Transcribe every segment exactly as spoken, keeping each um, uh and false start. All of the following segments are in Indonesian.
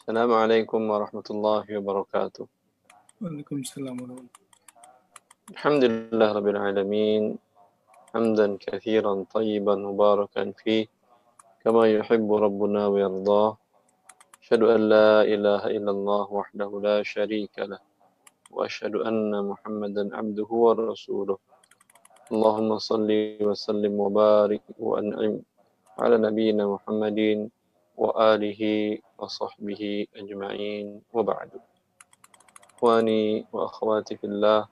Assalamualaikum warahmatullahi wabarakatuh. Waalaikumsalam warahmatullahi Alhamdulillah rabbil alamin. Hamdan katsiran tayyiban mubarakan fih kama yuhibbu rabbuna wa yardah. Asyhadu an la ilaha illallah wahdahu la syarika lah wa asyhadu anna Muhammadan abduhu wa rasuluh. Allahumma salli wa sallim wa barik wa an'im ala nabiyyina Muhammadin wa alihi wa sahbihi ajma'in wa ba'du. Ikhwani wa akhwati fillah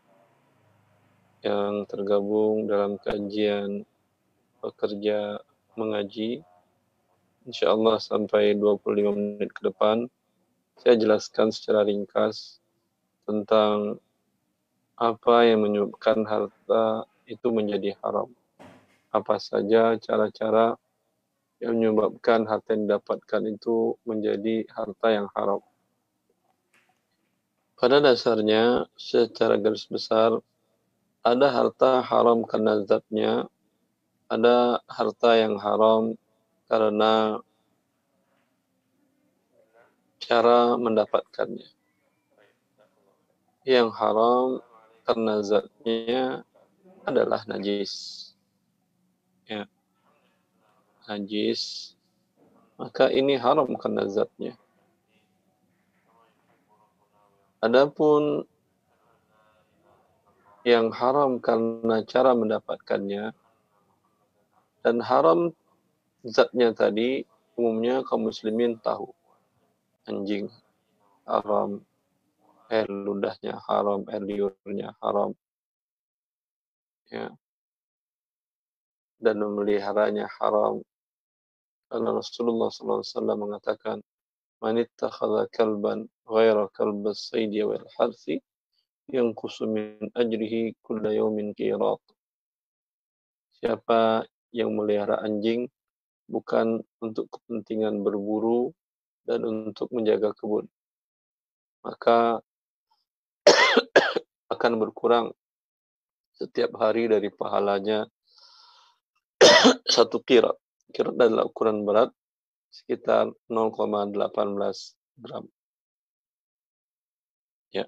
yang tergabung dalam kajian pekerja mengaji, insyaallah sampai dua puluh lima menit ke depan saya jelaskan secara ringkas tentang apa yang menyebabkan harta itu menjadi haram. Apa saja cara-cara yang menyebabkan harta yang didapatkan itu menjadi harta yang haram. Pada dasarnya, secara garis besar, ada harta haram karena zatnya, ada harta yang haram karena cara mendapatkannya. Yang haram karena zatnya adalah najis. Ya. Najis. Maka ini haram karena zatnya. Adapun yang haram karena cara mendapatkannya dan haram zatnya tadi umumnya kaum muslimin tahu. Anjing haram, air ludahnya haram, air liurnya haram. Ya. Dan memeliharanya haram. Karena Rasulullah sallallahu alaihi wasallam mengatakan, "Man ittakhadha kalban ghaira kalbas saydi wal harsi yanqusu min ajrihi kulla yawmin qirat." Siapa yang melihara anjing bukan untuk kepentingan berburu dan untuk menjaga kebun, maka akan berkurang setiap hari dari pahalanya satu qirat. Qirat adalah ukuran berat sekitar nol koma satu delapan gram. Ya.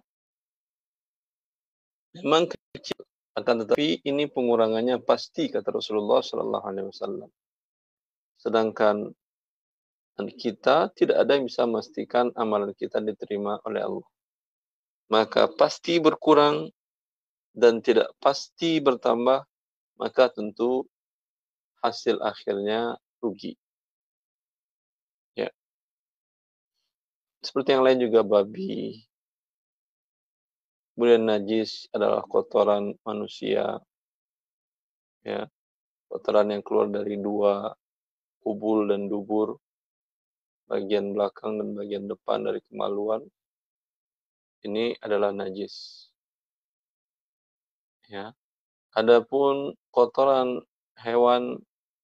Memang kecil, akan tetapi ini pengurangannya pasti kata Rasulullah sallallahu alaihi wasallam. Sedangkan kita tidak ada yang bisa memastikan amalan kita diterima oleh Allah. Maka pasti berkurang dan tidak pasti bertambah, maka tentu hasil akhirnya rugi. Ya. Seperti yang lain juga babi. Kemudian najis adalah kotoran manusia. Ya. Kotoran yang keluar dari dua kubul dan dubur, bagian belakang dan bagian depan dari kemaluan. Ini adalah najis. Ya. Adapun kotoran hewan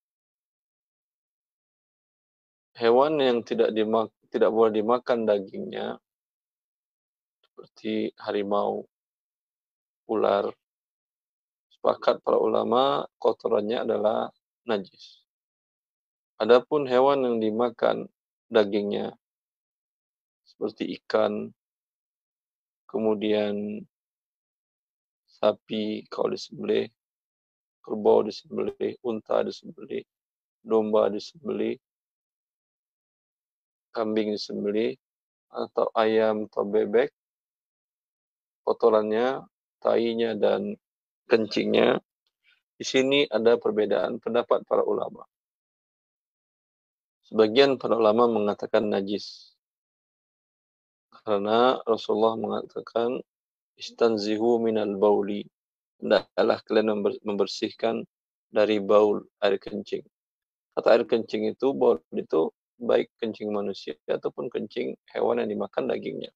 hewan yang tidak dimak tidak boleh dimakan dagingnya seperti harimau, ular, sepakat para ulama kotorannya adalah najis. Adapun hewan yang dimakan dagingnya seperti ikan, kemudian sapi kalau disembelih, kerbau disembelih, unta disembelih, domba disembelih, kambing disembelih, atau ayam atau bebek, kotorannya, tainya dan kencingnya, di sini ada perbedaan pendapat para ulama. Sebagian para ulama mengatakan najis. Karena Rasulullah mengatakan, istanzihu minal bauli. Hendaklah kalian membersihkan dari baul, air kencing. Kata air kencing itu, baul itu baik kencing manusia ataupun kencing hewan yang dimakan dagingnya.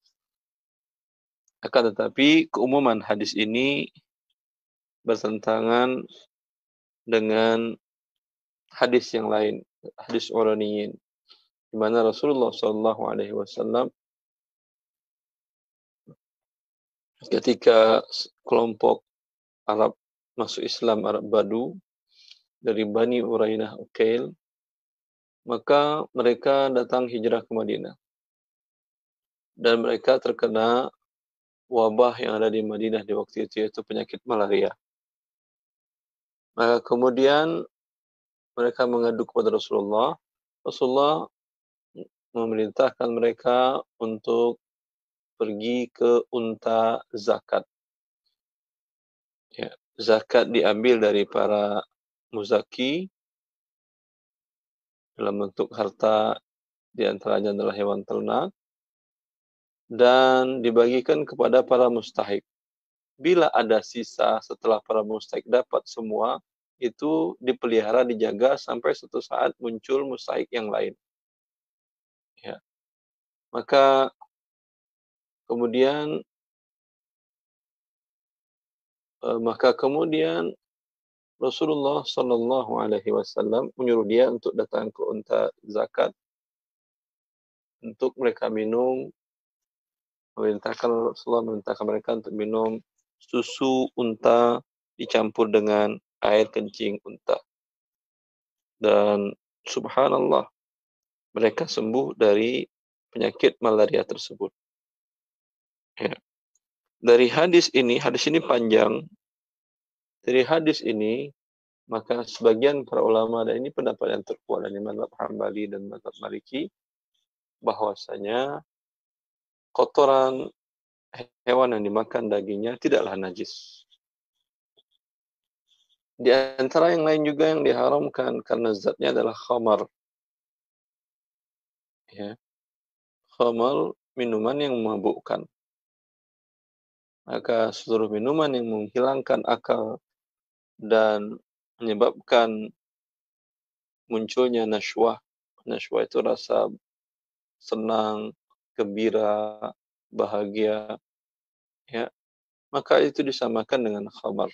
Akan tetapi keumuman hadis ini bertentangan dengan hadis yang lain, hadis uraniyin, di mana Rasulullah sallallahu alaihi wasallam ketika kelompok Arab masuk Islam, Arab Badu dari Bani Urainah Ukail, maka mereka datang hijrah ke Madinah. dan mereka terkena wabah yang ada di Madinah di waktu itu, yaitu penyakit malaria. Maka kemudian mereka mengadu kepada Rasulullah. Rasulullah memerintahkan mereka untuk pergi ke unta zakat. Ya, zakat diambil dari para muzaki dalam bentuk harta, di antaranya adalah hewan ternak, dan dibagikan kepada para mustahik. Bila ada sisa setelah para mustahik dapat semua, itu dipelihara, dijaga sampai suatu saat muncul mustahik yang lain. Ya. Maka kemudian eh, maka kemudian Rasulullah Shallallahu Alaihi Wasallam menyuruh dia untuk datang ke unta zakat untuk mereka minum. Memerintahkan Rasulullah memerintahkan mereka untuk minum susu unta dicampur dengan air kencing unta. Dan subhanallah, mereka sembuh dari penyakit malaria tersebut. Ya. Dari hadis ini, hadis ini panjang. Dari hadis ini, maka sebagian para ulama, dan ini pendapat yang terkuat dari mazhab Hambali dan mazhab Maliki, bahwasanya kotoran hewan yang dimakan dagingnya tidaklah najis. Di antara yang lain juga yang diharamkan karena zatnya adalah khamar. Ya. Khamar, minuman yang memabukkan. Maka seluruh minuman yang menghilangkan akal dan menyebabkan munculnya nasywah. Nasywah itu rasa senang, gembira, bahagia, ya, maka itu disamakan dengan khamar.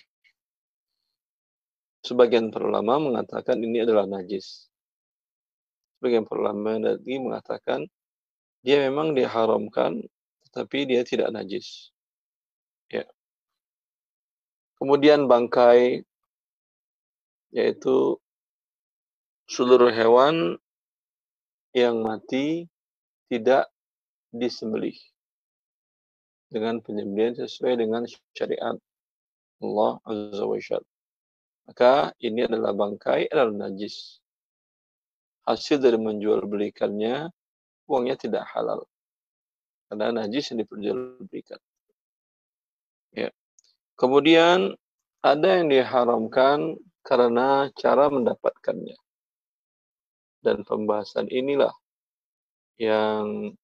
Sebagian para ulama mengatakan ini adalah najis. Sebagian para ulama lagi mengatakan dia memang diharamkan, tetapi dia tidak najis. Ya. Kemudian bangkai, yaitu seluruh hewan yang mati tidak disembelih dengan penyembelihan sesuai dengan syariat Allah Azza wa Jalla. Maka ini adalah bangkai, adalah najis. Hasil dari menjual belikannya, uangnya tidak halal. Karena najis yang diperjualbelikan. Ya. Kemudian ada yang diharamkan karena cara mendapatkannya. Dan pembahasan inilah yang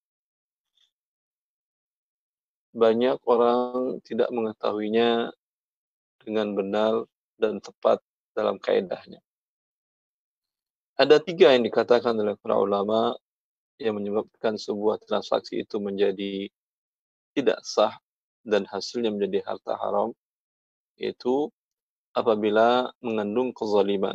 banyak orang tidak mengetahuinya dengan benar dan tepat dalam kaedahnya. Ada tiga yang dikatakan oleh para ulama yang menyebabkan sebuah transaksi itu menjadi tidak sah dan hasilnya menjadi harta haram, yaitu apabila mengandung kezaliman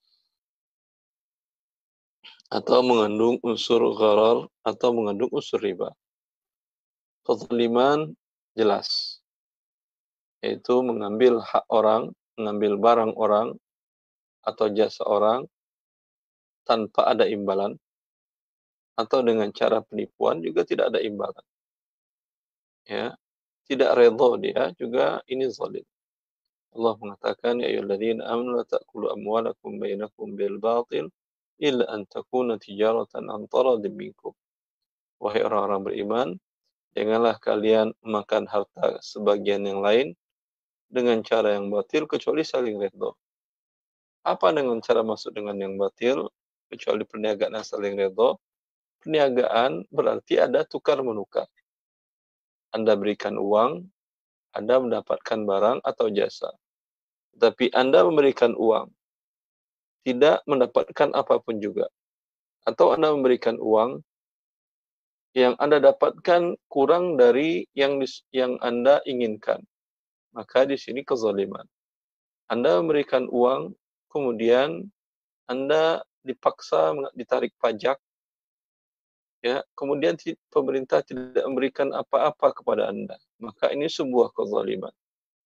atau mengandung unsur gharar atau mengandung unsur riba. Kezaliman jelas, yaitu mengambil hak orang, mengambil barang orang atau jasa orang tanpa ada imbalan, atau dengan cara penipuan juga tidak ada imbalan. Ya, tidak redha dia juga, ini zalim. Allah mengatakan, ya ayyuhalladzina amanu la ta'kulu amwalakum bainakum bil batil illa an takuna tijaratan an taradin minkum. Wahai orang-orang beriman, janganlah kalian makan harta sebagian yang lain dengan cara yang batil kecuali saling redha. Apa dengan cara masuk dengan yang batil? Kecuali perniagaan yang saling redha. Perniagaan berarti ada tukar menukar. Anda berikan uang, Anda mendapatkan barang atau jasa. Tapi Anda memberikan uang, tidak mendapatkan apapun juga. Atau Anda memberikan uang, yang Anda dapatkan kurang dari yang yang Anda inginkan. Maka di sini kezaliman. Anda memberikan uang, kemudian Anda dipaksa ditarik pajak, ya, kemudian pemerintah tidak memberikan apa-apa kepada Anda. Maka ini sebuah kezaliman.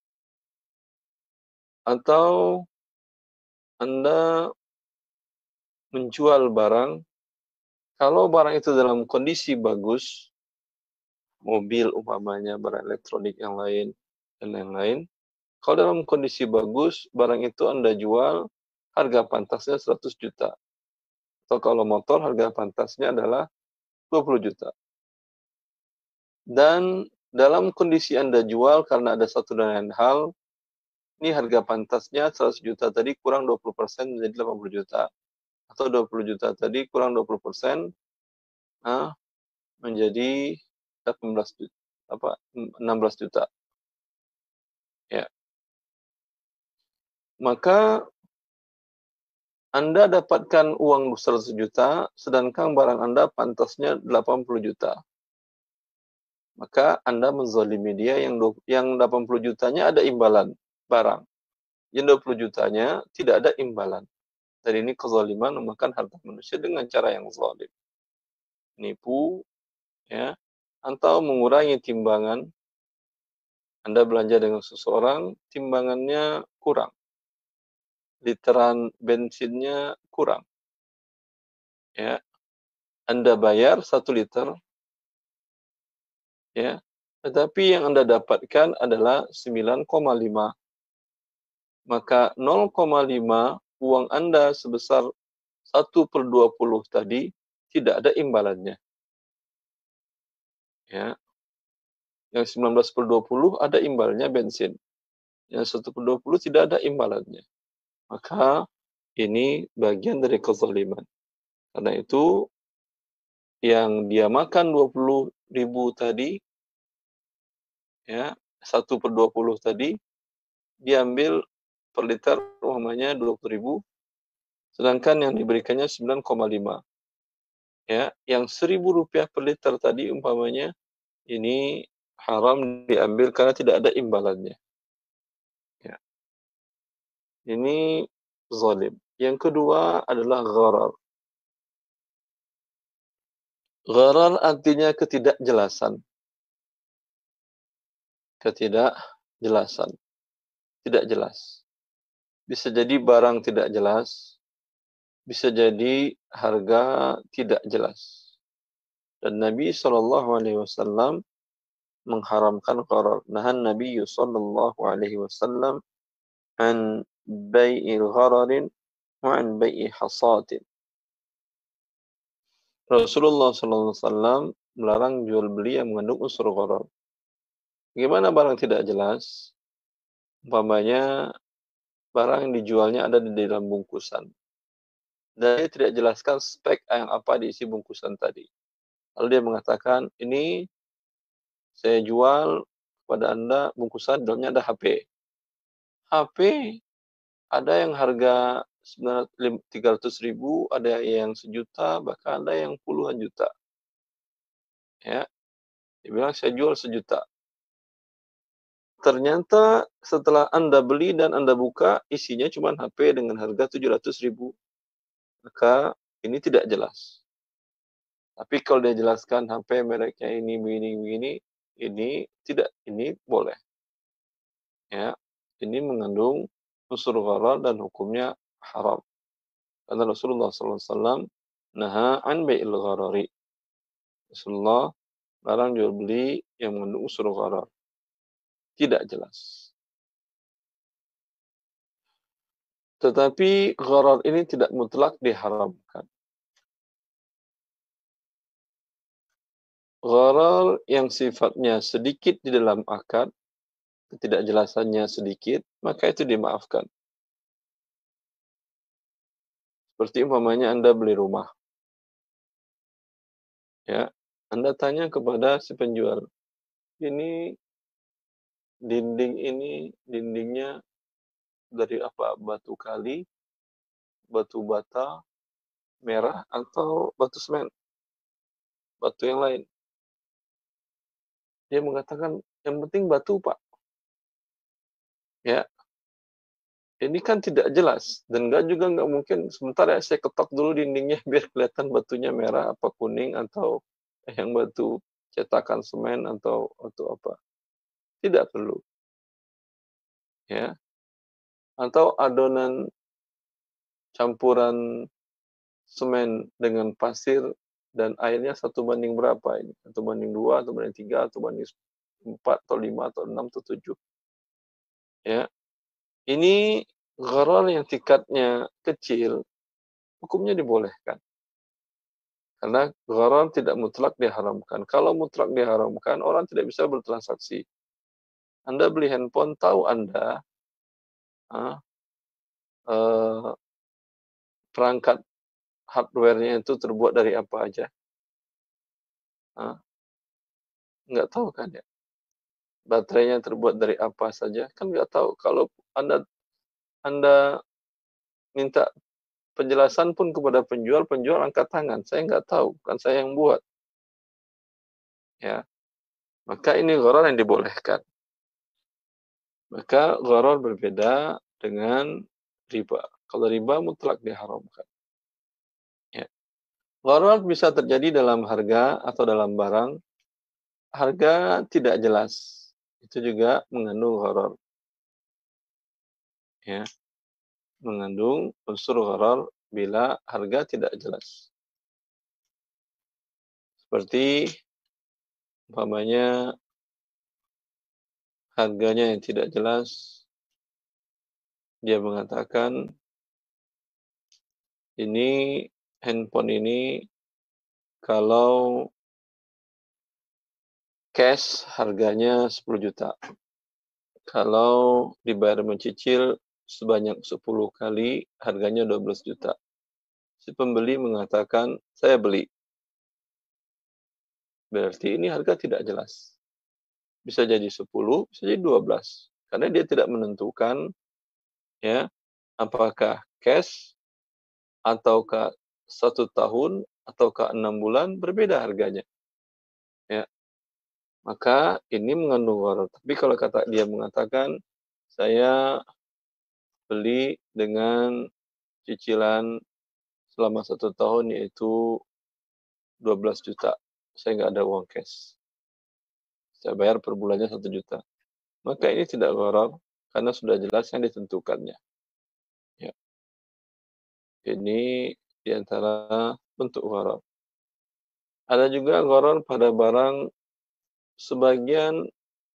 Atau Anda menjual barang, kalau barang itu dalam kondisi bagus, mobil umpamanya, barang elektronik yang lain, dan lain-lain. Kalau dalam kondisi bagus, barang itu Anda jual, harga pantasnya seratus juta. Atau kalau motor, harga pantasnya adalah dua puluh juta. Dan dalam kondisi Anda jual, karena ada satu dan lain hal, ini harga pantasnya seratus juta tadi kurang dua puluh persen menjadi delapan puluh juta. Atau dua puluh juta tadi kurang dua puluh persen, nah, menjadi delapan belas juta, apa, enam belas juta. Ya. Maka Anda dapatkan uang seratus juta, sedangkan barang Anda pantasnya delapan puluh juta. Maka Anda menzalimi dia yang yang delapan puluh jutanya ada imbalan barang. Yang dua puluh jutanya tidak ada imbalan. Dan ini kezaliman memakan harta manusia dengan cara yang zalim. Nipu, ya, atau mengurangi timbangan. Anda belanja dengan seseorang, timbangannya kurang. Literan bensinnya kurang. Ya. Anda bayar satu liter, ya, tetapi yang Anda dapatkan adalah sembilan koma lima. Maka nol koma lima uang Anda sebesar satu per dua puluh tadi tidak ada imbalannya. Ya. Yang sembilan belas per dua puluh ada imbalnya bensin. Yang satu per dua puluh tidak ada imbalannya. Maka ini bagian dari kezaliman. Karena itu yang dia makan dua puluh ribu tadi, ya, satu per dua puluh tadi, diambil per liter umpamanya dua puluh ribu, sedangkan yang diberikannya sembilan koma lima. Ya, yang seribu rupiah per liter tadi umpamanya, ini haram diambil karena tidak ada imbalannya. Ya. Ini zalim. Yang kedua adalah gharar. Gharar artinya ketidakjelasan. Ketidakjelasan. Tidak jelas. Bisa jadi barang tidak jelas. Bisa jadi harga tidak jelas. Dan Nabi shallallahu alaihi wasallam mengharamkan gharar. Nahan Nabi sallallahu alaihi wasallam an bai'il ghararin wa an bai'i hasatin. Rasulullah shallallahu alaihi wasallam melarang jual beli yang mengandung unsur gharar. Bagaimana barang tidak jelas? Umpamanya barang yang dijualnya ada di dalam bungkusan. Dan dia tidak jelaskan spek yang apa diisi bungkusan tadi. Lalu dia mengatakan, ini saya jual kepada Anda bungkusan, dalamnya ada H P. H P ada yang harga tiga ratus ribu, ada yang sejuta, bahkan ada yang puluhan juta. Ya, dia bilang saya jual sejuta. Ternyata setelah Anda beli dan Anda buka, isinya cuma H P dengan harga tujuh ratus ribu. Maka ini tidak jelas. Tapi kalau dia jelaskan H P mereknya ini, begini, begini, ini tidak, ini boleh. Ya, ini mengandung unsur gharar dan hukumnya haram. Karena Rasulullah shallallahu alaihi wasallam naha an bai'il gharari. Rasulullah larang jual beli yang mengandung unsur gharar. Tidak jelas. Tetapi gharar ini tidak mutlak diharamkan. Gharar yang sifatnya sedikit di dalam akad, ketidakjelasannya sedikit, maka itu dimaafkan. Seperti umpamanya Anda beli rumah. Ya, Anda tanya kepada si penjual, ini dinding ini, dindingnya dari apa? Batu kali, batu bata, merah, atau batu semen? Batu yang lain. Dia mengatakan, yang penting batu, Pak. Ya, ini kan tidak jelas. Dan enggak juga enggak mungkin, sebentar ya saya ketok dulu dindingnya biar kelihatan batunya merah, apa kuning, atau yang batu cetakan semen, atau atau apa. Tidak perlu. Ya. Atau adonan campuran semen dengan pasir dan akhirnya satu banding berapa ini? Satu banding dua, satu banding tiga, satu banding empat, atau lima, atau enam, atau tujuh. Ya, ini gharar yang tingkatnya kecil, hukumnya dibolehkan. Karena gharar tidak mutlak diharamkan. Kalau mutlak diharamkan, orang tidak bisa bertransaksi. Anda beli handphone, tahu Anda ah, eh, perangkat hardware-nya itu terbuat dari apa aja? Ah, nggak tahu kan ya? Baterainya terbuat dari apa saja? Kan nggak tahu. Kalau Anda Anda minta penjelasan pun kepada penjual, penjual angkat tangan. Saya nggak tahu, kan saya yang buat. Ya, maka ini gharar yang dibolehkan. Maka gharar berbeda dengan riba. Kalau riba mutlak diharamkan. Ya. Gharar bisa terjadi dalam harga atau dalam barang. Harga tidak jelas. Itu juga mengandung gharar. Ya. Mengandung unsur gharar bila harga tidak jelas. Seperti umpamanya harganya yang tidak jelas. Dia mengatakan ini handphone ini kalau cash harganya sepuluh juta. Kalau dibayar mencicil sebanyak sepuluh kali harganya dua belas juta. Si pembeli mengatakan, saya beli. Berarti ini harga tidak jelas. Bisa jadi sepuluh, bisa jadi dua belas. Karena dia tidak menentukan ya apakah cash ataukah satu tahun ataukah enam bulan, berbeda harganya. Ya. Maka ini mengandung gharar. Tapi kalau kata dia mengatakan saya beli dengan cicilan selama satu tahun yaitu dua belas juta. Saya nggak ada uang cash. Saya bayar per bulannya satu juta. Maka ini tidak gharar karena sudah jelas yang ditentukannya. Ya. Ini diantara bentuk gharar. Ada juga gharar pada barang, sebagian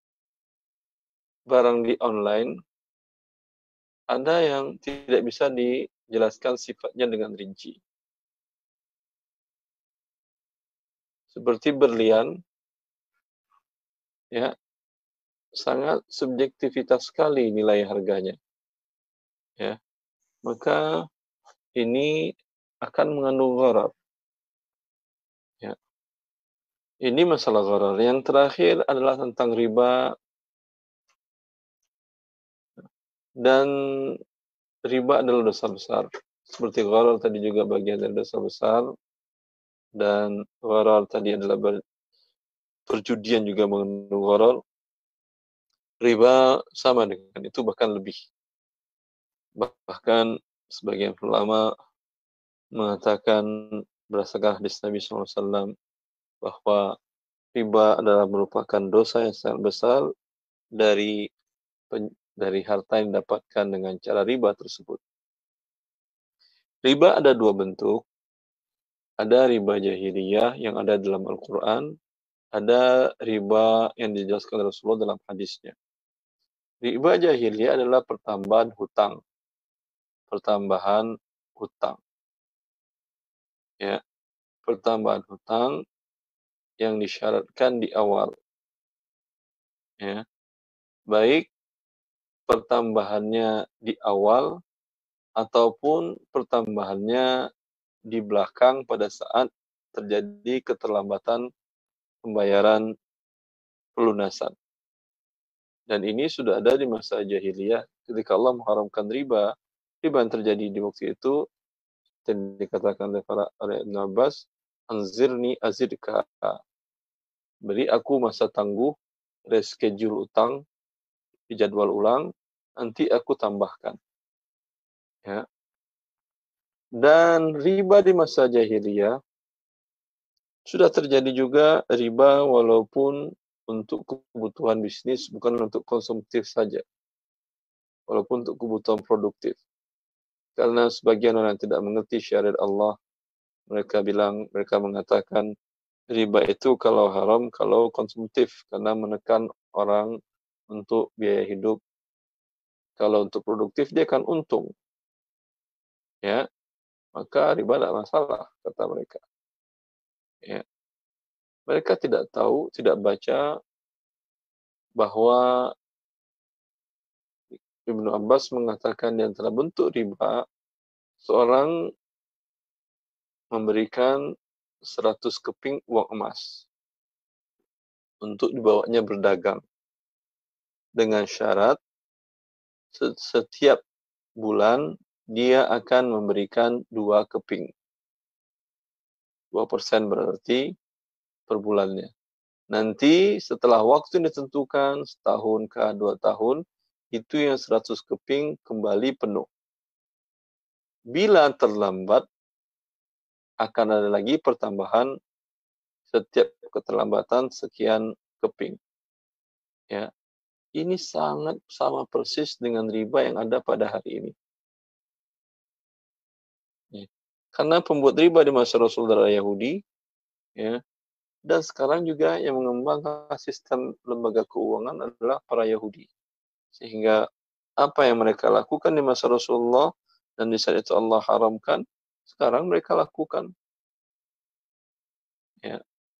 barang di online ada yang tidak bisa dijelaskan sifatnya dengan rinci. Seperti berlian, ya, sangat subjektivitas sekali nilai harganya. Ya. Maka ini akan mengandung gharar. Ya. Ini masalah gharar. Yang terakhir adalah tentang riba. Dan riba adalah dosa besar. Seperti gharar tadi juga bagian dari dosa besar. Dan gharar tadi adalah ber, perjudian juga mengandung gharar. Riba sama dengan itu, bahkan lebih. Bahkan sebagian ulama mengatakan berdasarkan hadis Nabi shallallahu alaihi wasallam bahwa riba adalah merupakan dosa yang sangat besar dari dari harta yang didapatkan dengan cara riba tersebut. Riba ada dua bentuk. Ada riba jahiliyah yang ada dalam Al-Quran. Ada riba yang dijelaskan Rasulullah dalam hadisnya. Riba jahiliyah adalah pertambahan hutang. Pertambahan hutang. Ya, pertambahan hutang yang disyaratkan di awal. Ya, baik pertambahannya di awal ataupun pertambahannya di belakang pada saat terjadi keterlambatan pembayaran pelunasan. Dan ini sudah ada di masa jahiliyah ketika Allah mengharamkan riba. Riba yang terjadi di waktu itu dan dikatakan oleh para oleh Ibn Abbas, anzirni azidka. Beri aku masa tangguh, reschedule utang, di jadwal ulang, nanti aku tambahkan. Ya. Dan riba di masa jahiliyah sudah terjadi juga riba walaupun untuk kebutuhan bisnis, bukan untuk konsumtif saja. Walaupun untuk kebutuhan produktif. Karena sebagian orang tidak mengerti syariat Allah, Mereka bilang, mereka mengatakan riba itu kalau haram, kalau konsumtif, karena menekan orang untuk biaya hidup. Kalau untuk produktif dia akan untung, ya, maka riba tidak masalah, kata mereka. Ya. Mereka tidak tahu, tidak baca bahwa Ibnu Abbas mengatakan di antara bentuk riba, seorang memberikan seratus keping uang emas untuk dibawanya berdagang, dengan syarat setiap bulan dia akan memberikan dua keping. dua persen berarti per bulannya. Nanti setelah waktu yang ditentukan, setahun ke dua tahun, itu yang seratus keping kembali penuh. Bila terlambat, akan ada lagi pertambahan setiap keterlambatan sekian keping. Ya, ini sangat sama persis dengan riba yang ada pada hari ini. Ya. Karena pembuat riba di masa Rasul dari Yahudi, ya, dan sekarang juga yang mengembangkan sistem lembaga keuangan adalah para Yahudi. Sehingga apa yang mereka lakukan di masa Rasulullah dan di saat itu Allah haramkan, sekarang mereka lakukan. Ya.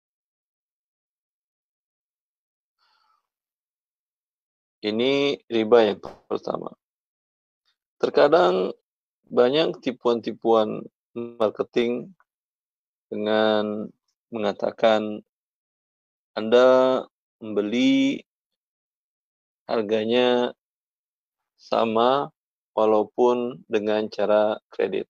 Ini riba yang pertama. Terkadang banyak tipuan-tipuan marketing dengan mengatakan Anda membeli harganya sama walaupun dengan cara kredit.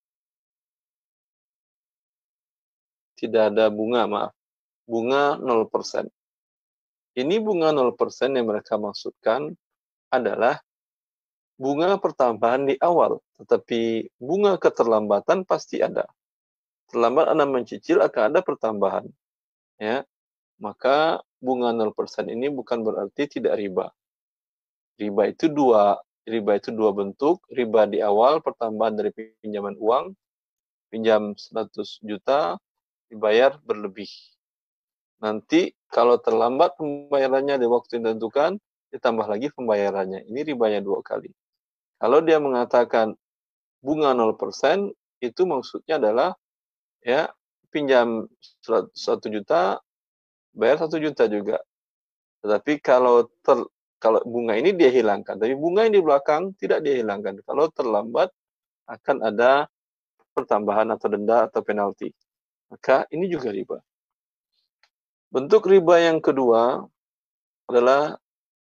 Tidak ada bunga, maaf. Bunga nol persen. Ini bunga nol persen yang mereka maksudkan adalah bunga pertambahan di awal, tetapi bunga keterlambatan pasti ada. Terlambat Anda mencicil akan ada pertambahan. Ya, maka bunga nol persen ini bukan berarti tidak riba. Riba itu dua, riba itu dua bentuk. Riba di awal pertambahan dari pinjaman uang, pinjam seratus juta dibayar berlebih. Nanti kalau terlambat pembayarannya di waktu yang ditentukan, ditambah lagi pembayarannya. Ini ribanya dua kali. Kalau dia mengatakan bunga nol persen, itu maksudnya adalah ya pinjam satu juta, bayar satu juta juga. Tetapi kalau ter, kalau bunga ini dia hilangkan, tapi bunga yang di belakang tidak dia hilangkan. Kalau terlambat akan ada pertambahan atau denda atau penalti. Maka ini juga riba. Bentuk riba yang kedua adalah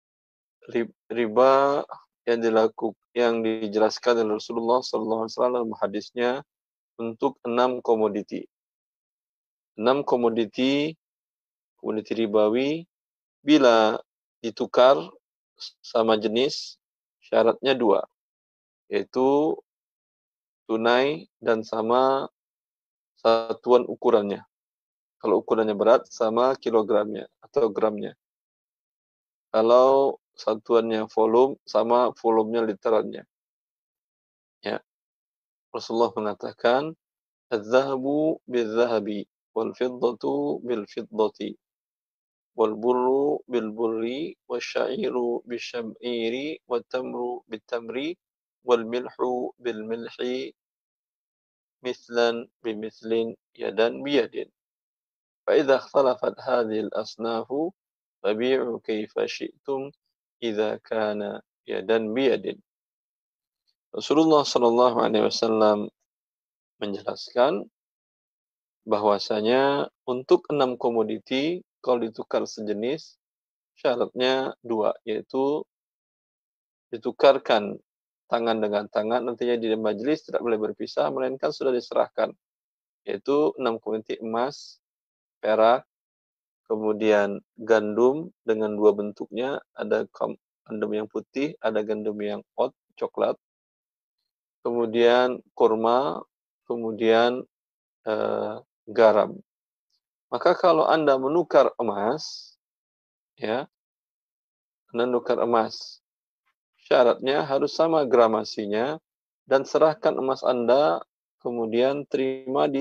riba yang dilakukan yang dijelaskan oleh Rasulullah sallallahu alaihi wasallam dalam hadisnya untuk enam komoditi. Enam komoditi, komoditi ribawi, bila ditukar sama jenis, syaratnya dua, yaitu tunai dan sama satuan ukurannya. Kalau ukurannya berat, sama kilogramnya atau gramnya. Kalau satuannya volume, sama volumenya literannya. Ya. Rasulullah mengatakan, "Az-zahabu bil-zahabi, wal-fiddatu bil-fiddati, wal-burru bil-burri, wasya'iru bil-syam'iri, wat-tamru bil-tamri, wal-milhu bil-milhi, mislan bimislin, yadan biyadin. فإذا اختلفت هذه الأصناف فبيعوا كيف شئتم إذا كان يدا بيد." Rasulullah Shallallahu Alaihi Wasallam menjelaskan bahwasanya untuk enam komoditi kalau ditukar sejenis syaratnya dua, yaitu ditukarkan tangan dengan tangan, nantinya di majelis tidak boleh berpisah melainkan sudah diserahkan, yaitu enam komoditi emas, perak, kemudian gandum dengan dua bentuknya, ada gandum yang putih, ada gandum yang oat, coklat, kemudian kurma, kemudian eh, garam. Maka kalau Anda menukar emas, ya, Anda menukar emas, syaratnya harus sama gramasinya dan serahkan emas Anda, kemudian terima di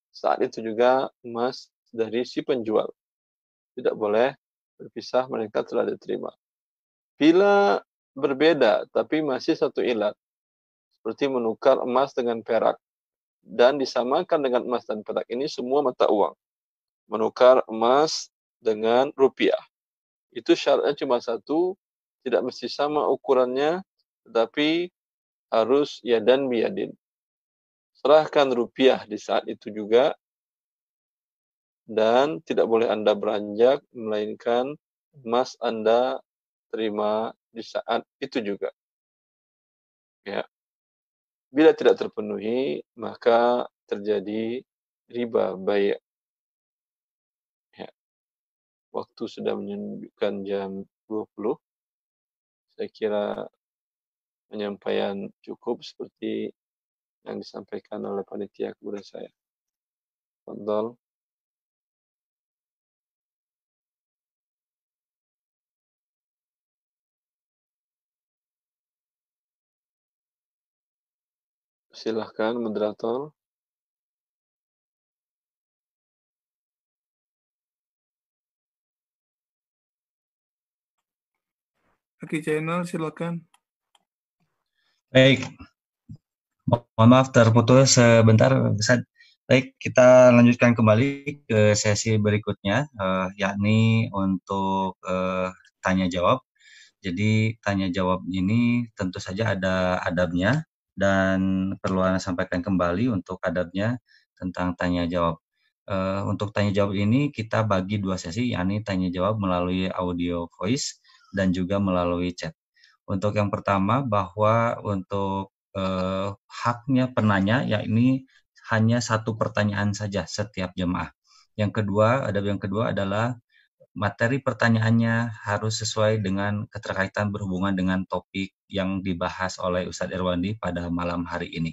saat itu juga emas dari si penjual. Tidak boleh berpisah, mereka telah diterima. Bila berbeda tapi masih satu ilat, seperti menukar emas dengan perak, dan disamakan dengan emas dan perak ini semua mata uang. Menukar emas dengan rupiah. Itu syaratnya cuma satu, tidak mesti sama ukurannya, tetapi harus yadan biyadin. Serahkan rupiah di saat itu juga, dan tidak boleh Anda beranjak, melainkan emas Anda terima di saat itu juga. Ya. Bila tidak terpenuhi, maka terjadi riba bai'. Ya. Waktu sudah menunjukkan jam dua puluh. Saya kira penyampaian cukup seperti yang disampaikan oleh panitia kepada saya. Fadhal. Silahkan moderator. Oke, channel silakan. Baik, mohon maaf terputus sebentar, Ustaz. Baik, kita lanjutkan kembali ke sesi berikutnya, eh, yakni untuk eh, tanya jawab. Jadi tanya jawab ini tentu saja ada adabnya dan perlu Anda sampaikan kembali untuk adabnya tentang tanya jawab. Eh, untuk tanya jawab ini kita bagi dua sesi, yakni tanya jawab melalui audio voice dan juga melalui chat. Untuk yang pertama, bahwa untuk eh, haknya penanya yakni hanya satu pertanyaan saja setiap jemaah. Yang kedua, adab yang kedua adalah materi pertanyaannya harus sesuai dengan keterkaitan berhubungan dengan topik yang dibahas oleh Ustadz Irwandi pada malam hari ini.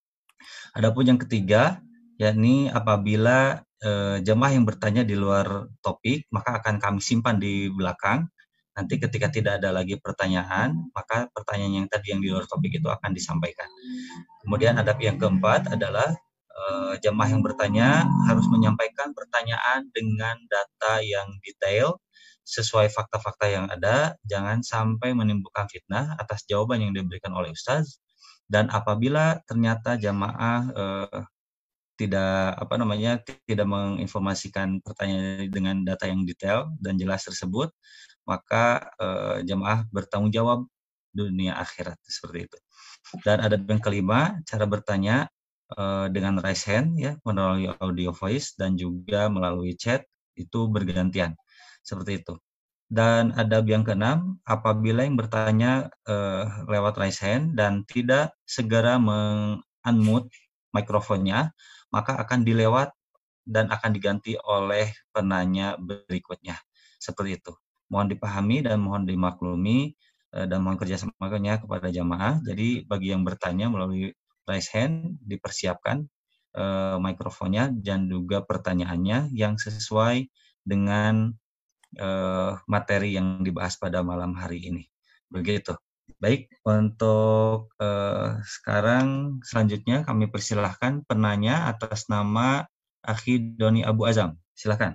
Adapun yang ketiga, yakni apabila eh, jemaah yang bertanya di luar topik, maka akan kami simpan di belakang. Nanti ketika tidak ada lagi pertanyaan, maka pertanyaan yang tadi yang di luar topik itu akan disampaikan. Kemudian adab yang keempat adalah uh, jemaah yang bertanya harus menyampaikan pertanyaan dengan data yang detail sesuai fakta-fakta yang ada, jangan sampai menimbulkan fitnah atas jawaban yang diberikan oleh Ustaz. Dan apabila ternyata jemaah uh, tidak apa namanya tidak menginformasikan pertanyaan dengan data yang detail dan jelas tersebut, maka uh, jemaah bertanggung jawab dunia akhirat, seperti itu. Dan adab yang kelima, cara bertanya uh, dengan raise hand ya, melalui audio voice dan juga melalui chat itu bergantian, seperti itu. Dan adab yang keenam, apabila yang bertanya uh, lewat raise hand dan tidak segera meng-unmute mikrofonnya, maka akan dilewat dan akan diganti oleh penanya berikutnya, seperti itu. Mohon dipahami dan mohon dimaklumi dan mohon kerjasamanya kepada jamaah. Jadi bagi yang bertanya melalui raise hand, dipersiapkan eh, mikrofonnya dan juga pertanyaannya yang sesuai dengan eh, materi yang dibahas pada malam hari ini. Begitu. Baik, untuk eh, sekarang selanjutnya kami persilahkan penanya atas nama Akhi Doni Abu Azam. Silakan.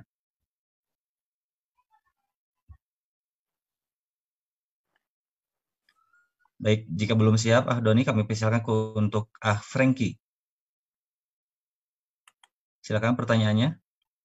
Baik, jika belum siap, Ah Doni, kami persilakan untuk Ah Franky. Silakan pertanyaannya.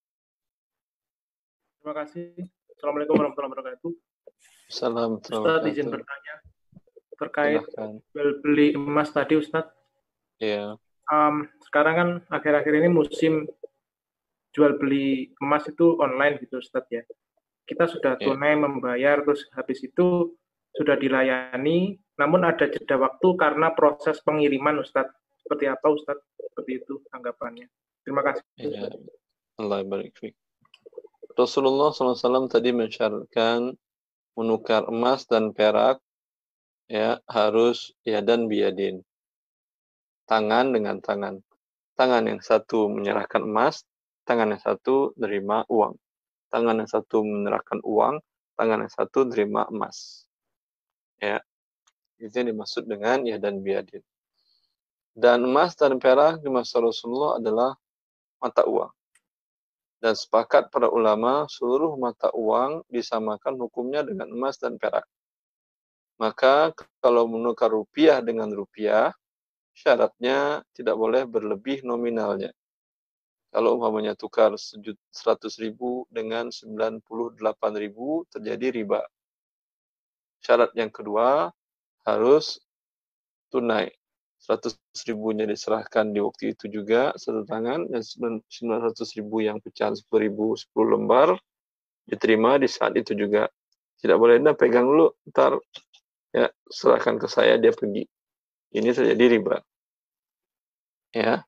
Terima kasih. Assalamualaikum warahmatullahi wabarakatuh. Assalamualaikum. Ustadz, izin bertanya terkait jual beli emas tadi, Ustadz. Iya. Um, sekarang kan akhir-akhir ini musim jual beli emas itu online gitu, Ustadz ya. Kita sudah tunai yeah. membayar, terus habis itu sudah dilayani, namun ada jeda waktu karena proses pengiriman, Ustadz. Seperti apa, Ustadz? Seperti itu tanggapannya. Terima kasih. Yeah. Allah barik fiik. Rasulullah shallallahu alaihi wasallam tadi mensyaratkan menukar emas dan perak ya harus yadan biyadin, tangan dengan tangan. Tangan yang satu menyerahkan emas, tangan yang satu menerima uang. Tangan yang satu menyerahkan uang, tangan yang satu menerima emas. Ya, itu yang dimaksud dengan yadan biyadin. Dan emas dan perak di masa Rasulullah adalah mata uang. Dan sepakat para ulama seluruh mata uang disamakan hukumnya dengan emas dan perak. Maka kalau menukar rupiah dengan rupiah, syaratnya tidak boleh berlebih nominalnya. Kalau umpamanya tukar seratus ribu dengan sembilan puluh delapan ribu terjadi riba. Syarat yang kedua harus tunai. seratus ribunya diserahkan di waktu itu juga satu tangan, dan sembilan ratus ribu yang pecahan sepuluh ribu sepuluh lembar diterima di saat itu juga. Tidak boleh, dah pegang dulu, ntar ya serahkan ke saya, dia pergi. Ini terjadi riba. Ya.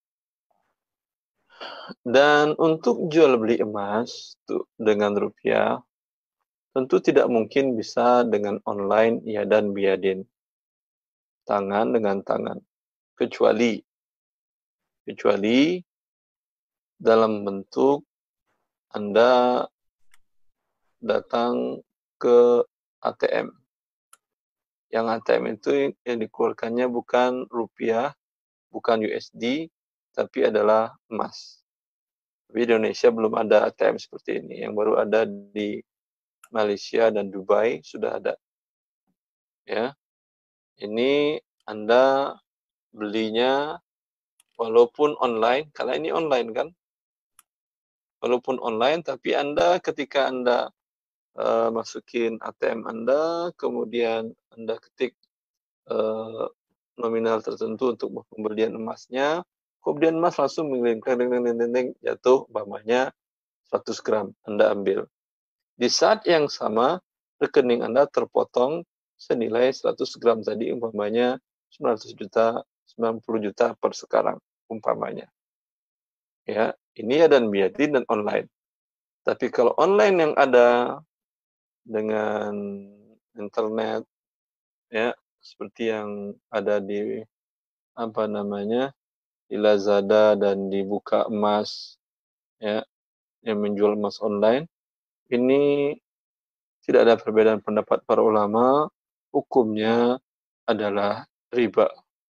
Dan untuk jual beli emas tuh dengan rupiah tentu tidak mungkin bisa dengan online ya dan biadin. Tangan dengan tangan. Kecuali kecuali dalam bentuk Anda datang ke A T M. Yang A T M itu yang dikeluarkannya bukan rupiah, bukan U S D, tapi adalah emas. Tapi di Indonesia belum ada A T M seperti ini. Yang baru ada di Malaysia dan Dubai sudah ada. Ya. Ini Anda belinya walaupun online, karena ini online kan? Walaupun online, tapi Anda ketika Anda uh, masukin A T M Anda, kemudian Anda ketik uh, nominal tertentu untuk pembelian emasnya, kemudian emas langsung mengeleng-eleng jatuh, umpamanya seratus gram, Anda ambil. Di saat yang sama, rekening Anda terpotong senilai seratus gram tadi, umpamanya sembilan ratus juta, sembilan puluh juta per sekarang, umpamanya. Ya, ini ada biadin dan online. Tapi kalau online yang ada dengan internet, ya, seperti yang ada di apa namanya di Lazada dan di Buka Emas, ya, yang menjual emas online, ini tidak ada perbedaan pendapat para ulama, hukumnya adalah riba.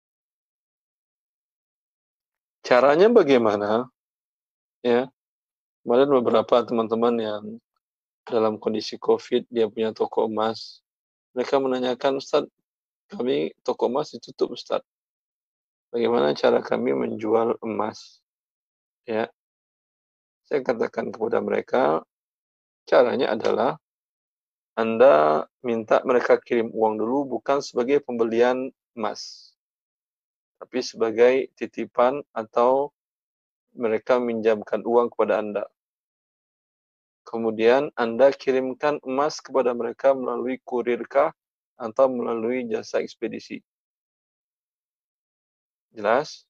Caranya bagaimana? Ya, kemarin beberapa teman-teman yang dalam kondisi COVID, dia punya toko emas, mereka menanyakan, Ustaz, kami toko emas ditutup, Ustaz. Bagaimana cara kami menjual emas? Ya, saya katakan kepada mereka, caranya adalah Anda minta mereka kirim uang dulu, bukan sebagai pembelian emas, tapi sebagai titipan atau mereka minjamkan uang kepada Anda. Kemudian Anda kirimkan emas kepada mereka melalui kurirkah atau melalui jasa ekspedisi. Jelas?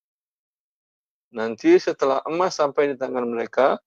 Nanti setelah emas sampai di tangan mereka,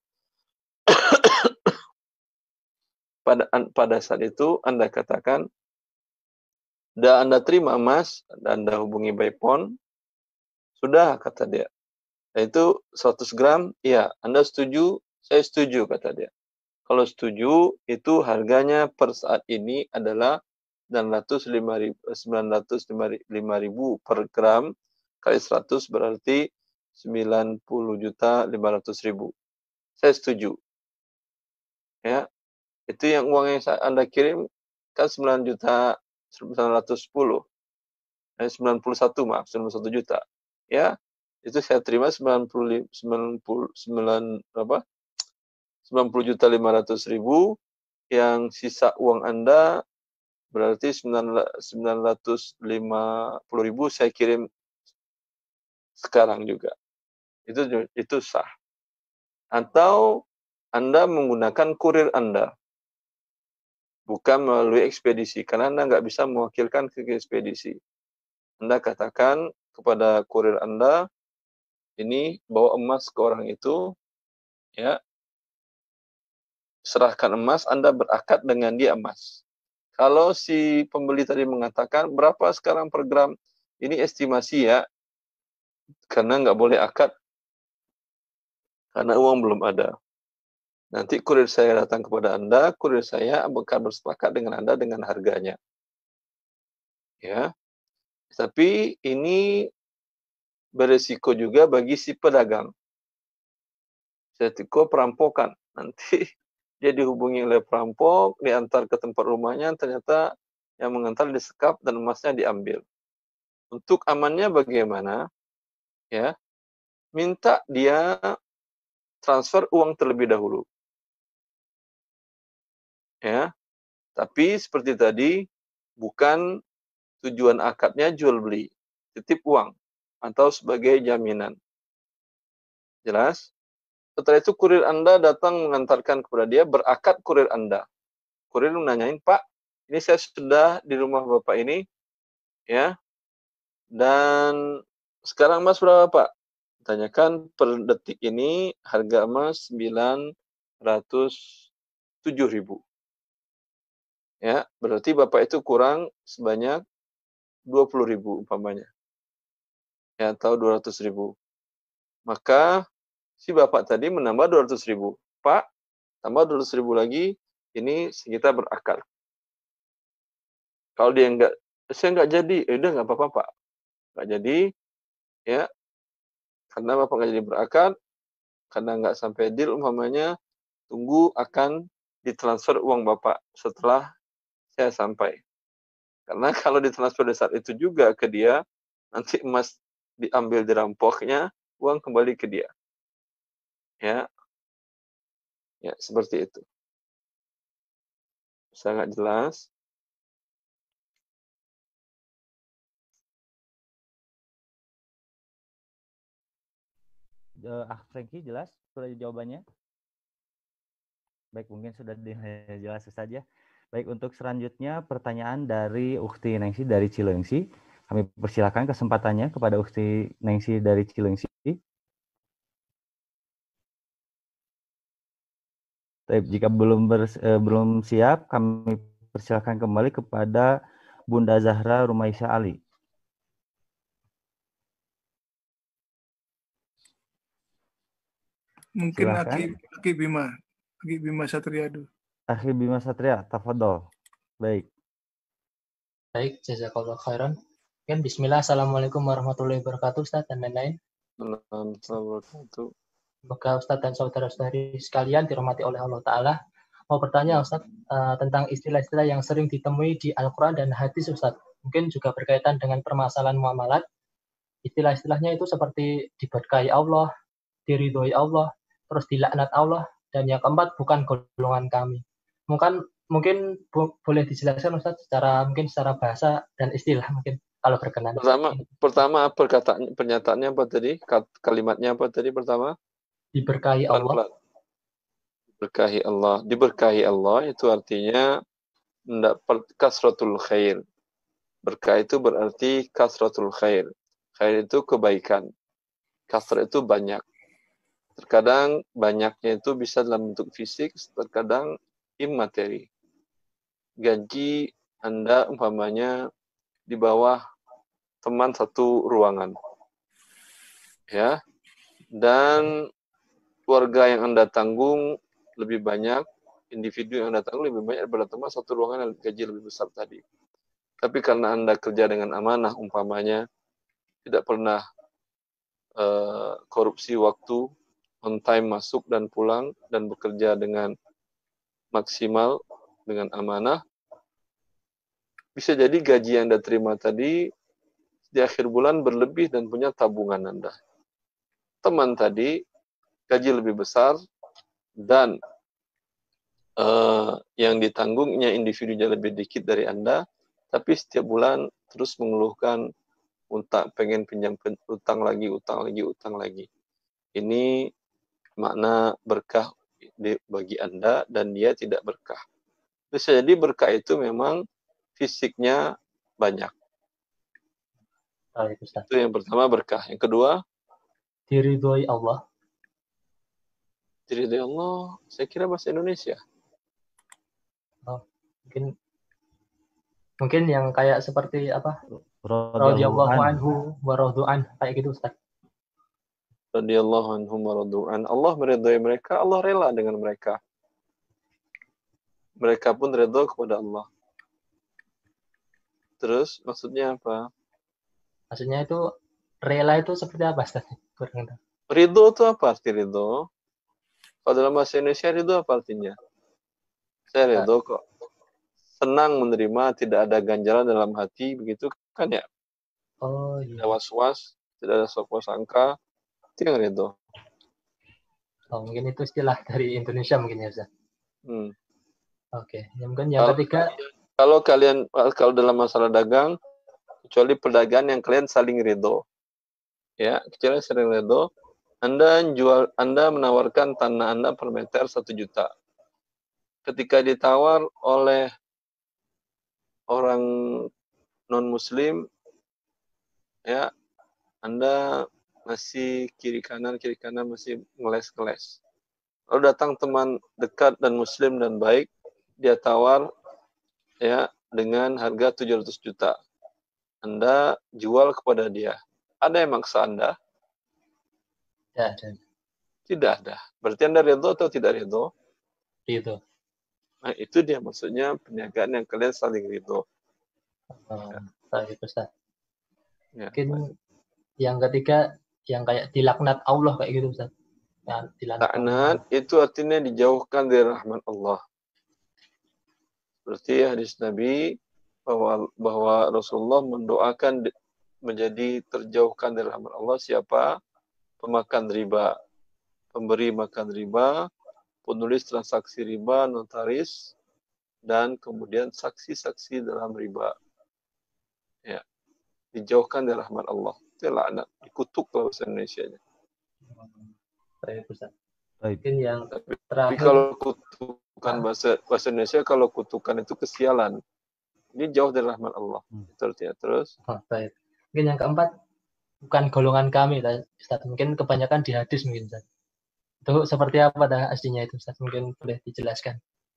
pada pada saat itu Anda katakan, dah Anda terima emas, dan Anda hubungi by phone, sudah, kata dia. Dan itu seratus gram, ya, Anda setuju, saya setuju, kata dia. Kalau setuju, itu harganya per saat ini adalah sembilan ratus lima ribu per gram, kali seratus berarti sembilan puluh juta lima ratus ribu. Saya setuju. Ya, itu yang uang yang Anda kirim kan sembilan juta sembilan ratus sepuluh. Eh, sembilan puluh satu, maaf, sembilan puluh satu juta. Ya, itu saya terima sembilan puluh sembilan apa? sembilan puluh juta lima ratus ribu, yang sisa uang Anda berarti sembilan ratus lima puluh ribu saya kirim sekarang juga. Itu itu sah. Atau Anda menggunakan kurir Anda, bukan melalui ekspedisi, karena Anda nggak bisa mewakilkan ke ekspedisi. Anda katakan kepada kurir Anda, ini bawa emas ke orang itu, ya, serahkan emas, Anda berakad dengan dia emas. Kalau si pembeli tadi mengatakan, berapa sekarang per gram? Ini estimasi, ya, karena nggak boleh akad, karena uang belum ada. Nanti kurir saya datang kepada Anda, kurir saya akan bersepakat dengan Anda dengan harganya. Ya. Tapi ini beresiko juga bagi si pedagang. resiko perampokan. Nanti dia dihubungi oleh perampok, diantar ke tempat rumahnya, ternyata yang mengantar disekap dan emasnya diambil. Untuk amannya bagaimana? Ya, minta dia transfer uang terlebih dahulu. Ya, tapi seperti tadi, bukan tujuan akadnya jual beli, titip uang atau sebagai jaminan. Jelas? Setelah itu kurir Anda datang mengantarkan kepada dia, berakad kurir Anda. Kurir menanyain, Pak, ini saya sudah di rumah Bapak ini, ya, dan sekarang emas berapa, Pak? Tanyakan, per detik ini harga emas sembilan ratus tujuh ribu. Ya, berarti Bapak itu kurang sebanyak dua puluh ribu umpamanya. Ya, atau dua ratus ribu. Maka si Bapak tadi menambah dua ratus ribu. Pak, tambah dua ratus ribu lagi, ini kita berakad. Kalau dia enggak, saya enggak jadi, eh, udah enggak apa-apa, Pak. Enggak jadi, ya, karena Bapak enggak jadi berakad, karena enggak sampai deal umpamanya, tunggu akan ditransfer uang Bapak setelah saya sampai. Karena kalau ditransfer di saat itu juga ke dia, nanti emas diambil dirampoknya, uang kembali ke dia. Ya, ya seperti itu. Sangat jelas. Uh, ah, Frankie jelas sudah jawabannya? Baik, mungkin sudah jelas saja. Baik, untuk selanjutnya pertanyaan dari Ukti Nengsi dari Cilengsi. Kami persilakan kesempatannya kepada Ukti Nengsi dari Cilengsi. Baik, jika belum ber, eh, belum siap, kami persilakan kembali kepada Bunda Zahra Rumaisya Ali. Mungkin Aki, Aki Bima, Aki Bima Satriadu. Aki Bima Satria, tafadhol. Baik. Baik, jazakallah khairan. Kan bismillah, assalamualaikum warahmatullahi wabarakatuh, Ustaz dan lain-lain. Assalamualaikum. Semoga Ustaz dan saudara-saudari sekalian dirahmati oleh Allah Ta'ala. Mau bertanya Ustaz uh, tentang istilah-istilah yang sering ditemui di Al-Quran dan hadis Ustaz. Mungkin juga berkaitan dengan permasalahan muamalat. Istilah-istilahnya itu seperti diberkahi Allah, diridhoi Allah, terus dilaknat Allah, dan yang keempat bukan golongan kami. Mungkin mungkin bo boleh dijelaskan Ustaz secara mungkin secara bahasa dan istilah mungkin kalau berkenan. Pertama, pertama perkataan pernyataannya apa tadi? Kalimatnya apa tadi pertama? Diberkahi Allah. Diberkahi Allah. Diberkahi Allah itu artinya mendapat kasratul khair. Berkah itu berarti kasratul khair. Khair itu kebaikan. Kasrat itu banyak. Terkadang banyaknya itu bisa dalam bentuk fisik, terkadang imateri. Gaji Anda umpamanya di bawah teman satu ruangan. Ya. Dan keluarga yang Anda tanggung lebih banyak, individu yang Anda tanggung lebih banyak daripada teman satu ruangan yang gaji lebih besar tadi. Tapi karena Anda kerja dengan amanah umpamanya, tidak pernah uh, korupsi waktu, on time masuk dan pulang, dan bekerja dengan maksimal, dengan amanah, bisa jadi gaji yang Anda terima tadi di akhir bulan berlebih dan punya tabungan Anda. Teman tadi gaji lebih besar dan uh, yang ditanggungnya individunya lebih dikit dari Anda, tapi setiap bulan terus mengeluhkan utang, pengen pinjam utang lagi, utang lagi, utang lagi. Ini makna berkah bagi Anda dan dia tidak berkah. Bisa jadi berkah itu memang fisiknya banyak. Baik, Ustaz. Itu yang pertama berkah. Yang kedua, diridhoi Allah. Diridhoi Allah, saya kira bahasa Indonesia. Oh, mungkin mungkin yang kayak seperti apa? Radhiyallahu anhu wa radu'an, kayak gitu Ustaz. Radhiyallahu anhum wa radu'an. Allah meridhai mereka, Allah rela dengan mereka. Mereka pun redha kepada Allah. Terus maksudnya apa? Maksudnya itu rela itu seperti apa Ustaz? Ridho itu apa arti ridho? Kalau dalam bahasa Indonesia ridho apa artinya? Saya ridho kok. Senang menerima, tidak ada ganjalan dalam hati, begitu kan ya? Oh Tidak iya. was-was, tidak ada sok sangka, itu yang ridho. Oh, mungkin itu istilah dari Indonesia mungkin ya, Ustaz. Hmm. Oke, yang mungkin yang Kalau, ketiga, kalau kalian kalau dalam masalah dagang, kecuali perdagangan yang kalian saling ridho, ya, kecuali saling ridho, Anda jual, Anda menawarkan tanah Anda per meter satu juta. Ketika ditawar oleh orang non Muslim, ya, Anda masih kiri kanan kiri kanan masih ngeles-ngeles. Lalu datang teman dekat dan Muslim dan baik, dia tawar, ya, dengan harga tujuh ratus juta. Anda jual kepada dia. Ada yang maksa Anda? ya, dan Tidak ada. Berarti Anda ridho atau tidak ridho? itu. Nah, itu dia maksudnya perniagaan yang kalian saling ridho. Oh, baik, Ustaz. Ya, Mungkin baik. yang ketiga, yang kayak dilaknat Allah kayak gitu, Ustaz. Ya, dilaknat Allah. Laknat itu artinya dijauhkan dari rahmat Allah. Seperti hadis Nabi bahwa bahwa Rasulullah mendoakan di- menjadi terjauhkan dari rahmat Allah siapa pemakan riba, pemberi makan riba, penulis transaksi riba, notaris, dan kemudian saksi-saksi dalam riba. Ya, dijauhkan dari rahmat Allah. Itu laknat, dikutuk kalau bahasa Indonesia-nya. Baik, Ustaz. Baik. Mungkin yang Tapi, tapi terakhir, kalau kutukan bahasa bahasa Indonesia, kalau kutukan itu kesialan. Ini jauh dari rahmat Allah. Hmm. Itu artinya. Terus, oh, baik. Mungkin yang keempat, bukan golongan kami, Ustaz. Mungkin kebanyakan di hadis mungkin, Ustaz. Itu seperti apa dah aslinya itu, Ustaz? Mungkin boleh dijelaskan.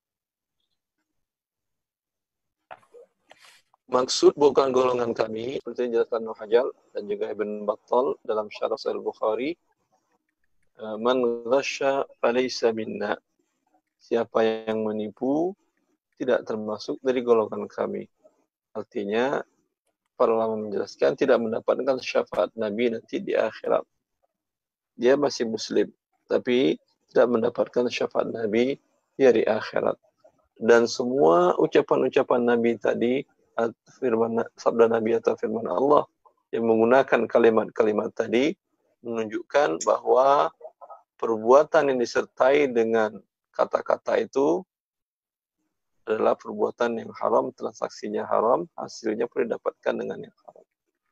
maksud bukan golongan kami, seperti yang dijelaskan Ibnu Hajar dan juga Ibn Battal dalam Syarah Sahih Bukhari, man ghasya falaysa minna. Siapa yang menipu tidak termasuk dari golongan kami. Artinya, para ulama menjelaskan tidak mendapatkan syafaat Nabi nanti di akhirat. Dia masih Muslim, tapi tidak mendapatkan syafaat Nabi di hari akhirat. Dan semua ucapan-ucapan Nabi tadi, firman sabda Nabi atau firman Allah yang menggunakan kalimat-kalimat tadi menunjukkan bahwa perbuatan yang disertai dengan kata-kata itu adalah perbuatan yang haram, transaksinya haram, hasilnya pun didapatkan dengan yang haram.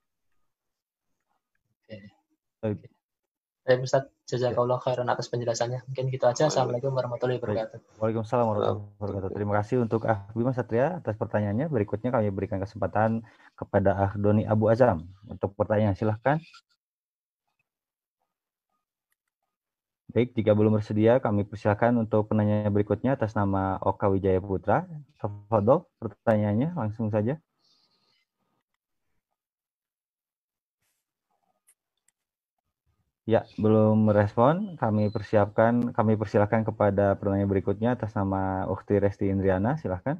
Oke. Baik. Baik, Ustaz. Jazakallah khairan atas penjelasannya. Mungkin gitu aja. Assalamualaikum warahmatullahi wabarakatuh. Waalaikumsalam warahmatullahi wabarakatuh. Terima kasih untuk Ah Bima Satria atas pertanyaannya. Berikutnya kami berikan kesempatan kepada Ah Doni Abu Azam untuk pertanyaan. Silahkan. Baik, jika belum bersedia, kami persilakan untuk penanya berikutnya atas nama Oka Wijaya Putra. Tafadhol, pertanyaannya langsung saja. Ya, belum merespon. Kami persiapkan, kami persilakan kepada pertanyaan berikutnya atas nama Ukhti Resti Indriana. Silahkan.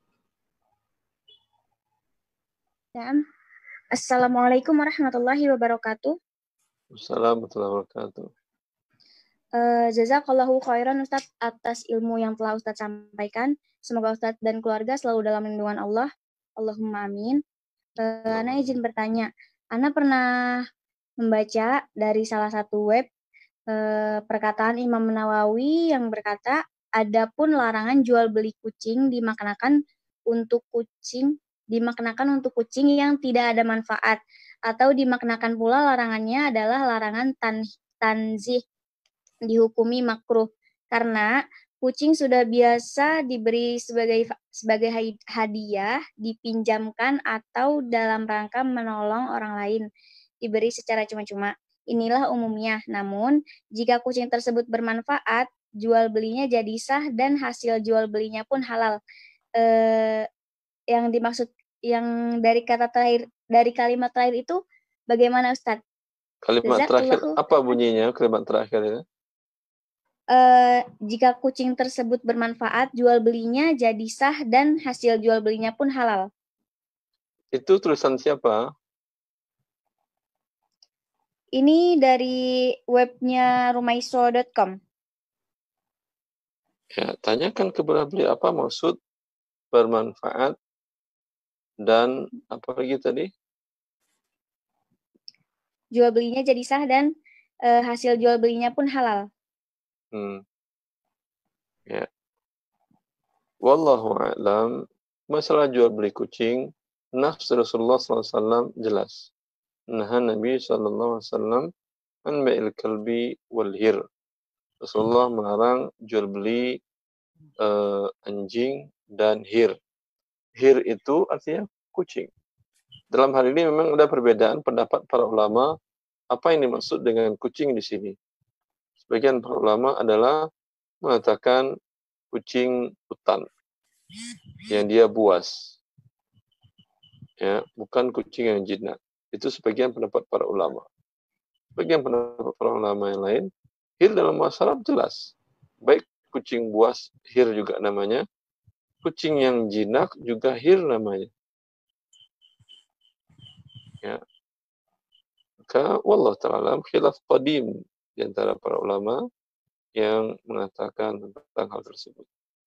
Assalamualaikum warahmatullahi wabarakatuh. Assalamualaikum warahmatullahi wabarakatuh. Uh, Jazakallahu khairan Ustadz atas ilmu yang telah Ustadz sampaikan. Semoga Ustadz dan keluarga selalu dalam lindungan Allah. Allahumma amin. Uh, Ana izin bertanya. Ana pernah membaca dari salah satu web uh, perkataan Imam Nawawi yang berkata, adapun larangan jual beli kucing dimaknakan untuk kucing dimaknakan untuk kucing yang tidak ada manfaat, atau dimaknakan pula larangannya adalah larangan tan tanzih, dihukumi makruh karena kucing sudah biasa diberi sebagai sebagai hadiah, dipinjamkan atau dalam rangka menolong orang lain, diberi secara cuma-cuma. Inilah umumnya. Namun, jika kucing tersebut bermanfaat, jual belinya jadi sah dan hasil jual belinya pun halal. Eh, yang dimaksud yang dari kata terakhir dari kalimat terakhir itu bagaimana, Ustadz? Kalimat terakhir apa bunyinya? Kalimat terakhir itu? Uh, jika kucing tersebut bermanfaat, jual belinya jadi sah dan hasil jual belinya pun halal. Itu tulisan siapa? Ini dari webnya rumaiso dot com. Ya, tanyakan kepada beliau apa maksud bermanfaat dan apa lagi tadi? Jual belinya jadi sah dan e, hasil jual belinya pun halal. Hmm. Ya. Wallahu a'lam. Masalah jual beli kucing, nafs Rasulullah sallallahu alaihi wasallam jelas. Nah, Nabi sallallahu alaihi wasallam an bai'il kalbi wal hir. Rasulullah melarang jual beli uh, anjing dan hir. Hir itu artinya kucing. Dalam hal ini memang ada perbedaan pendapat para ulama apa yang dimaksud dengan kucing di sini. Sebagian para ulama adalah mengatakan kucing hutan yang dia buas, ya, bukan kucing yang jinak. Itu sebagian pendapat para ulama. Sebagian pendapat para ulama yang lain, hir dalam bahasa Arab jelas, baik kucing buas, hir juga namanya. Kucing yang jinak juga hir namanya. Ya. Maka wallah ta'ala khilaf qadim di antara para ulama yang mengatakan tentang hal tersebut.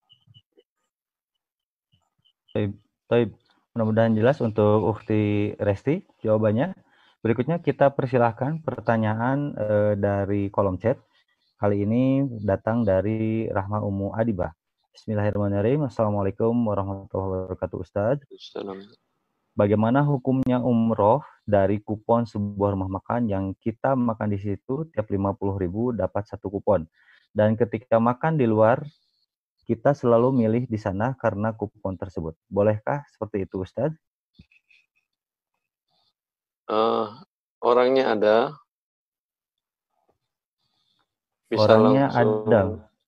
Baik, baik. Mudah-mudahan jelas untuk Ukhti Resti jawabannya. Berikutnya kita persilahkan pertanyaan eh, dari kolom chat. Kali ini datang dari Rahma Ummu Adibah. Bismillahirrahmanirrahim. Assalamualaikum warahmatullahi wabarakatuh, Ustadz. Bagaimana hukumnya umroh dari kupon sebuah rumah makan yang kita makan di situ tiap lima puluh ribu dapat satu kupon. Dan ketika makan di luar, kita selalu milih di sana karena kupon tersebut. Bolehkah seperti itu, Ustadz? Uh, orangnya ada. Bisa orangnya langsung. ada.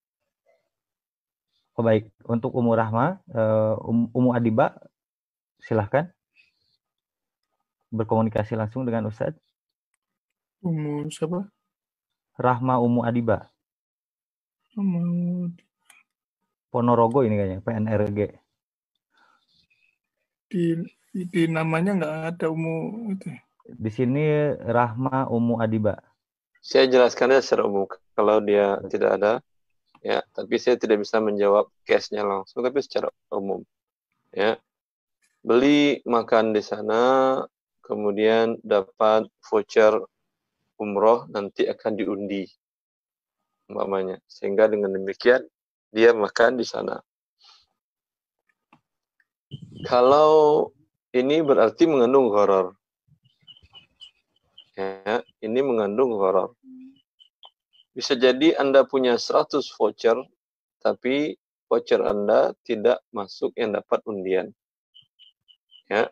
Oh, baik, untuk Ummu Rahma, uh, Ummu Adibah, silahkan berkomunikasi langsung dengan Ustadz. Ummu siapa? Rahma Ummu Adibah. Ummu Ponorogo ini kayaknya, P N R G. Di, di namanya nggak ada Ummu itu. Di sini Rahma Ummu Adibah. Saya jelaskannya secara umum. Kalau dia tidak ada, ya, tapi saya tidak bisa menjawab case-nya langsung, tapi secara umum, ya, beli makan di sana, kemudian dapat voucher umroh, nanti akan diundi, umpamanya, sehingga dengan demikian dia makan di sana. Kalau ini berarti mengandung gharar, ya, ini mengandung gharar. Bisa jadi Anda punya seratus voucher, tapi voucher Anda tidak masuk yang dapat undian. Ya.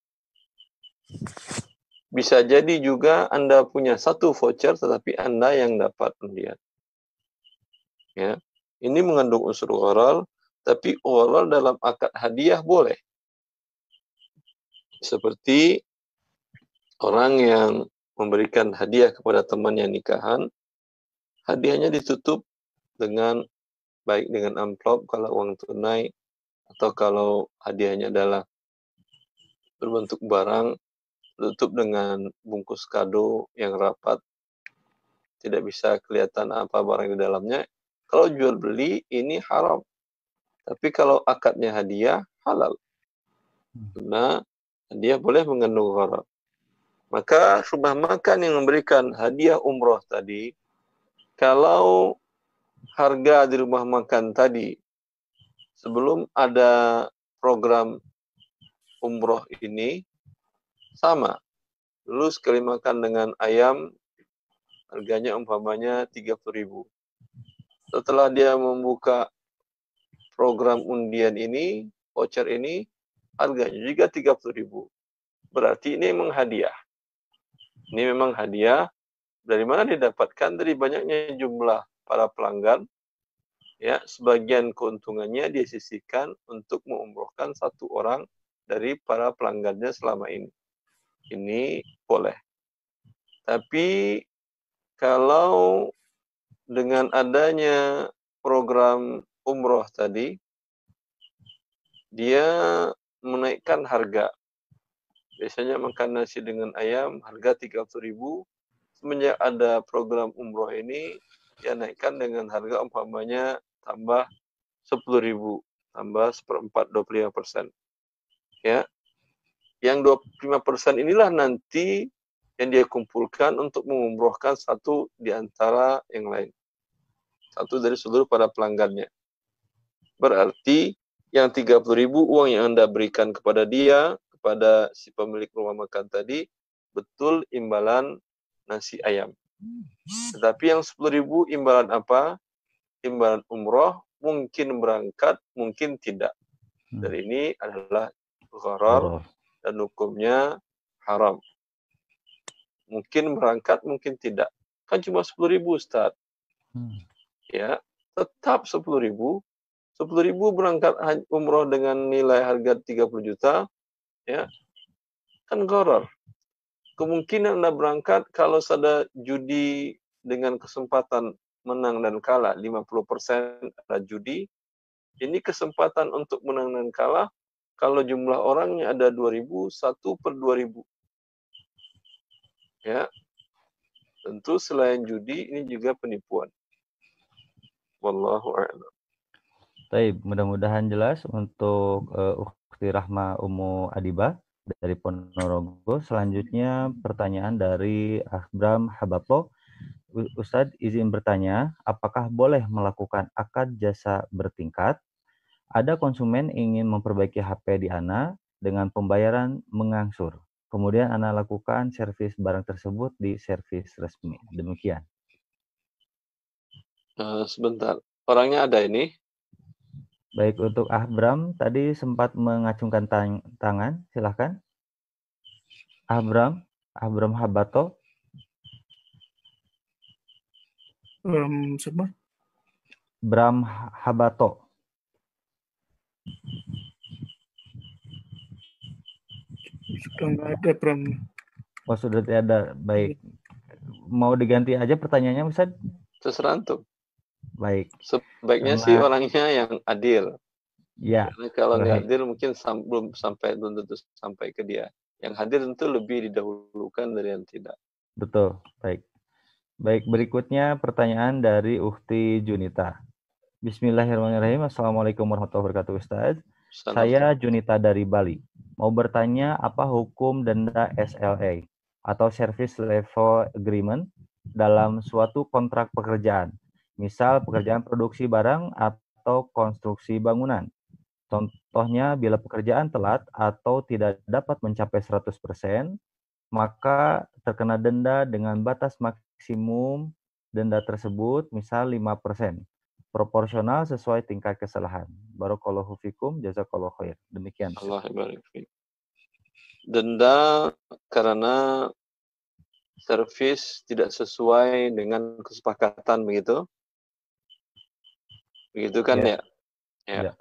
Bisa jadi juga Anda punya satu voucher, tetapi Anda yang dapat undian. Ya. Ini mengandung unsur gharar, tapi gharar dalam akad hadiah boleh. Seperti orang yang memberikan hadiah kepada teman yang nikahan, hadiahnya ditutup dengan baik dengan amplop kalau uang tunai, atau kalau hadiahnya adalah berbentuk barang, tutup dengan bungkus kado yang rapat, tidak bisa kelihatan apa barang di dalamnya. Kalau jual beli ini haram, tapi kalau akadnya hadiah halal, karena hadiah boleh mengandung gharar. Maka rumah makan yang memberikan hadiah umroh tadi, kalau harga di rumah makan tadi sebelum ada program umroh ini sama, dulu sekali makan dengan ayam harganya umpamanya tiga puluh ribu. Setelah dia membuka program undian ini, voucher ini, harganya juga tiga puluh ribu. Berarti ini memang hadiah. Ini memang hadiah. Dari mana didapatkan? Dari banyaknya jumlah para pelanggan. Ya, sebagian keuntungannya dia sisihkan untuk mengumrohkan satu orang dari para pelanggannya selama ini. Ini boleh. Tapi kalau dengan adanya program umroh tadi, dia menaikkan harga. Biasanya makan nasi dengan ayam harga tiga puluh ribu. Semenjak ada program umroh ini, dia naikkan dengan harga umpamanya tambah sepuluh ribu tambah seperempat dua puluh lima persen. Ya. Yang dua puluh lima persen inilah nanti yang dia kumpulkan untuk mengumrohkan satu di antara yang lain. Satu dari seluruh para pelanggannya. Berarti yang tiga puluh ribu uang yang Anda berikan kepada dia, kepada si pemilik rumah makan tadi, betul imbalan nasi ayam. Tetapi yang sepuluh ribu imbalan apa? Imbalan umroh, mungkin berangkat, mungkin tidak. Dan ini adalah gharar dan hukumnya haram. Mungkin berangkat, mungkin tidak. Kan cuma sepuluh ribu, Ustaz. Hmm. Ya, tetap sepuluh ribu. sepuluh ribu berangkat umroh dengan nilai harga tiga puluh juta, ya, kan gharar. Kemungkinan Anda berangkat kalau ada judi dengan kesempatan menang dan kalah, lima puluh persen ada judi. Ini kesempatan untuk menang dan kalah, kalau jumlah orangnya ada dua ribu, satu per dua ribu. Ya, tentu selain judi, ini juga penipuan. Wallahu a'lam. Baik, mudah-mudahan jelas untuk uh, Ukhti Rahma Ummu Adibah dari Ponorogo. Selanjutnya pertanyaan dari Akbram Habato. Ustadz izin bertanya, apakah boleh melakukan akad jasa bertingkat? Ada konsumen ingin memperbaiki H P di Ana dengan pembayaran mengangsur. Kemudian Ana lakukan servis barang tersebut di servis resmi. Demikian. Uh, sebentar, orangnya ada ini? Baik, untuk Ahbram tadi sempat mengacungkan tang tangan, silahkan. Ahbram, Ahbram Habato. Um, siapa? Bram Habato. Sudah nggak ada, Bram. Oh, sudah tidak ada. Baik. Mau diganti aja pertanyaannya, Ustaz? Terserah antum. Baik. Sebaiknya Karena... sih orangnya yang adil. Ya. Karena kalau nggak adil mungkin sam belum sampai belum tentu sampai ke dia. Yang hadir tentu lebih didahulukan dari yang tidak. Betul. Baik. Baik, berikutnya pertanyaan dari Ukhti Junita. Bismillahirrahmanirrahim. Assalamualaikum warahmatullahi wabarakatuh, Ustaz. Salam. Saya Junita dari Bali. Mau bertanya apa hukum denda S L A atau Service Level Agreement dalam suatu kontrak pekerjaan. Misal pekerjaan produksi barang atau konstruksi bangunan. Contohnya bila pekerjaan telat atau tidak dapat mencapai seratus persen, maka terkena denda dengan batas maksimum denda tersebut misal lima persen. Proporsional sesuai tingkat kesalahan. Barakallahu fikum, jazakallahu khair. Demikian. Allah barik fiik. Denda karena servis tidak sesuai dengan kesepakatan begitu? Begitu kan ya? Ya. ya.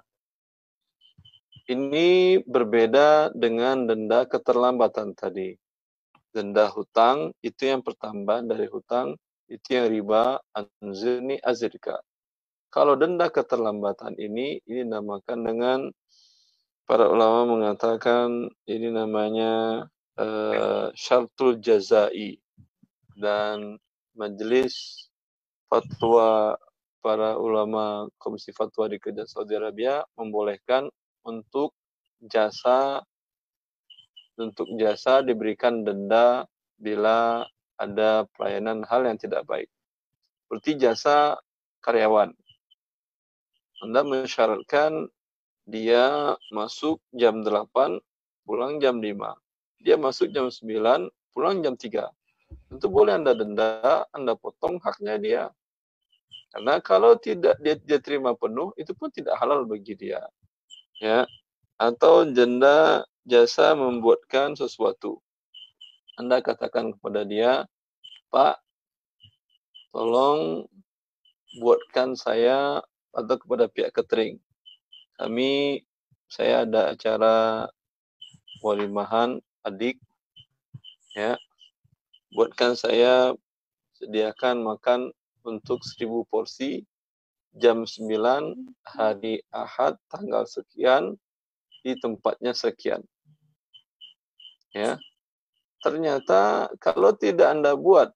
Ini berbeda dengan denda keterlambatan tadi. Denda hutang itu yang pertambah dari hutang, itu yang riba anzirni azirka. Kalau denda keterlambatan ini, ini namakan dengan para ulama mengatakan ini namanya uh, syartul jazai, dan majelis fatwa para ulama Komisi Fatwa di Kedah Saudi Arabia membolehkan untuk jasa untuk jasa diberikan denda bila ada pelayanan hal yang tidak baik. Seperti jasa karyawan. Anda mensyaratkan dia masuk jam delapan, pulang jam lima. Dia masuk jam sembilan, pulang jam tiga. Tentu boleh Anda denda, Anda potong haknya dia. Karena kalau tidak dia, dia terima penuh, itu pun tidak halal bagi dia. Ya. Atau denda jasa membuatkan sesuatu. Anda katakan kepada dia, Pak, tolong buatkan saya, atau kepada pihak catering. Kami, saya ada acara walimahan adik, ya, buatkan saya, sediakan makan untuk seribu porsi, jam sembilan, hari Ahad, tanggal sekian, di tempatnya sekian. Ya. Ternyata kalau tidak Anda buat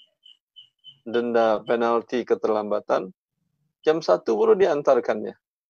denda penalti keterlambatan, jam satu baru diantarkannya.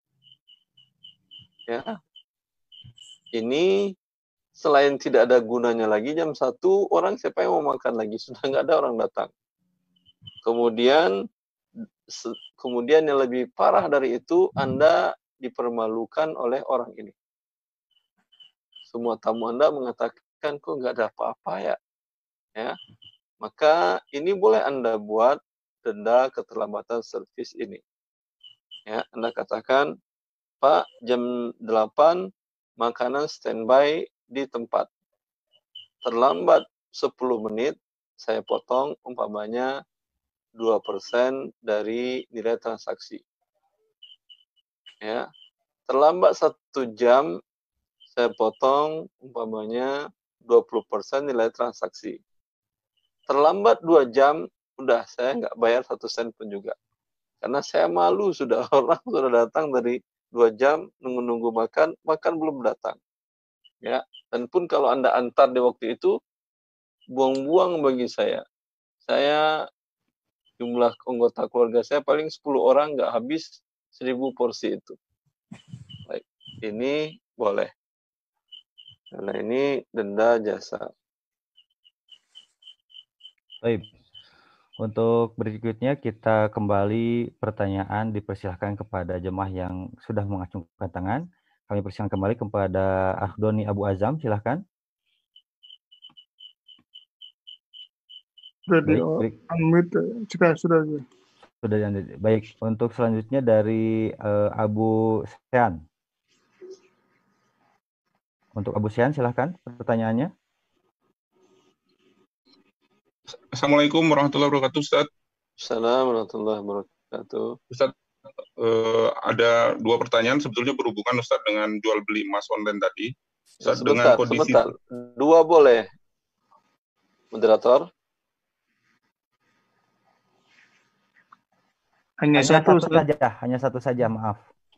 Ya, ini selain tidak ada gunanya lagi, jam satu orang siapa yang mau makan lagi? Sudah nggak ada orang datang. Kemudian, kemudian yang lebih parah dari itu, Anda dipermalukan oleh orang ini. Semua tamu Anda mengatakan, kok nggak ada apa-apa ya? Ya, maka ini boleh Anda buat denda keterlambatan servis ini. Ya, Anda katakan, Pak, jam delapan makanan standby di tempat. Terlambat sepuluh menit, saya potong umpamanya dua persen dari nilai transaksi. Ya. Terlambat satu jam, saya potong umpamanya dua puluh persen nilai transaksi. Terlambat dua jam, udah saya nggak bayar satu sen pun juga. Karena saya malu sudah orang sudah datang dari dua jam nunggu-nunggu makan, makan belum datang. Ya, dan pun kalau Anda antar di waktu itu, buang-buang bagi saya. Saya, jumlah anggota keluarga saya paling sepuluh orang, nggak habis seribu porsi itu. Baik, ini boleh. Karena ini denda jasa. Baik. Untuk berikutnya kita kembali pertanyaan dipersilahkan kepada jemaah yang sudah mengacungkan tangan. Kami persilahkan kembali kepada Akhdoni Abu Azam, silahkan. Sudah di Baik, unmute, sudah sudah. Sudah. Baik, untuk selanjutnya dari uh, Abu Sean. Untuk Abu Sean, silahkan pertanyaannya. Assalamualaikum warahmatullahi wabarakatuh, Ustaz. Assalamualaikum warahmatullahi wabarakatuh. Ustaz, eh, ada dua pertanyaan sebetulnya berhubungan Ustaz dengan jual beli emas online tadi. Ustaz, Sebentar, dengan kondisi sebentar. Dua boleh, moderator? Hanya, hanya satu, satu Ustaz. saja, hanya satu saja, maaf.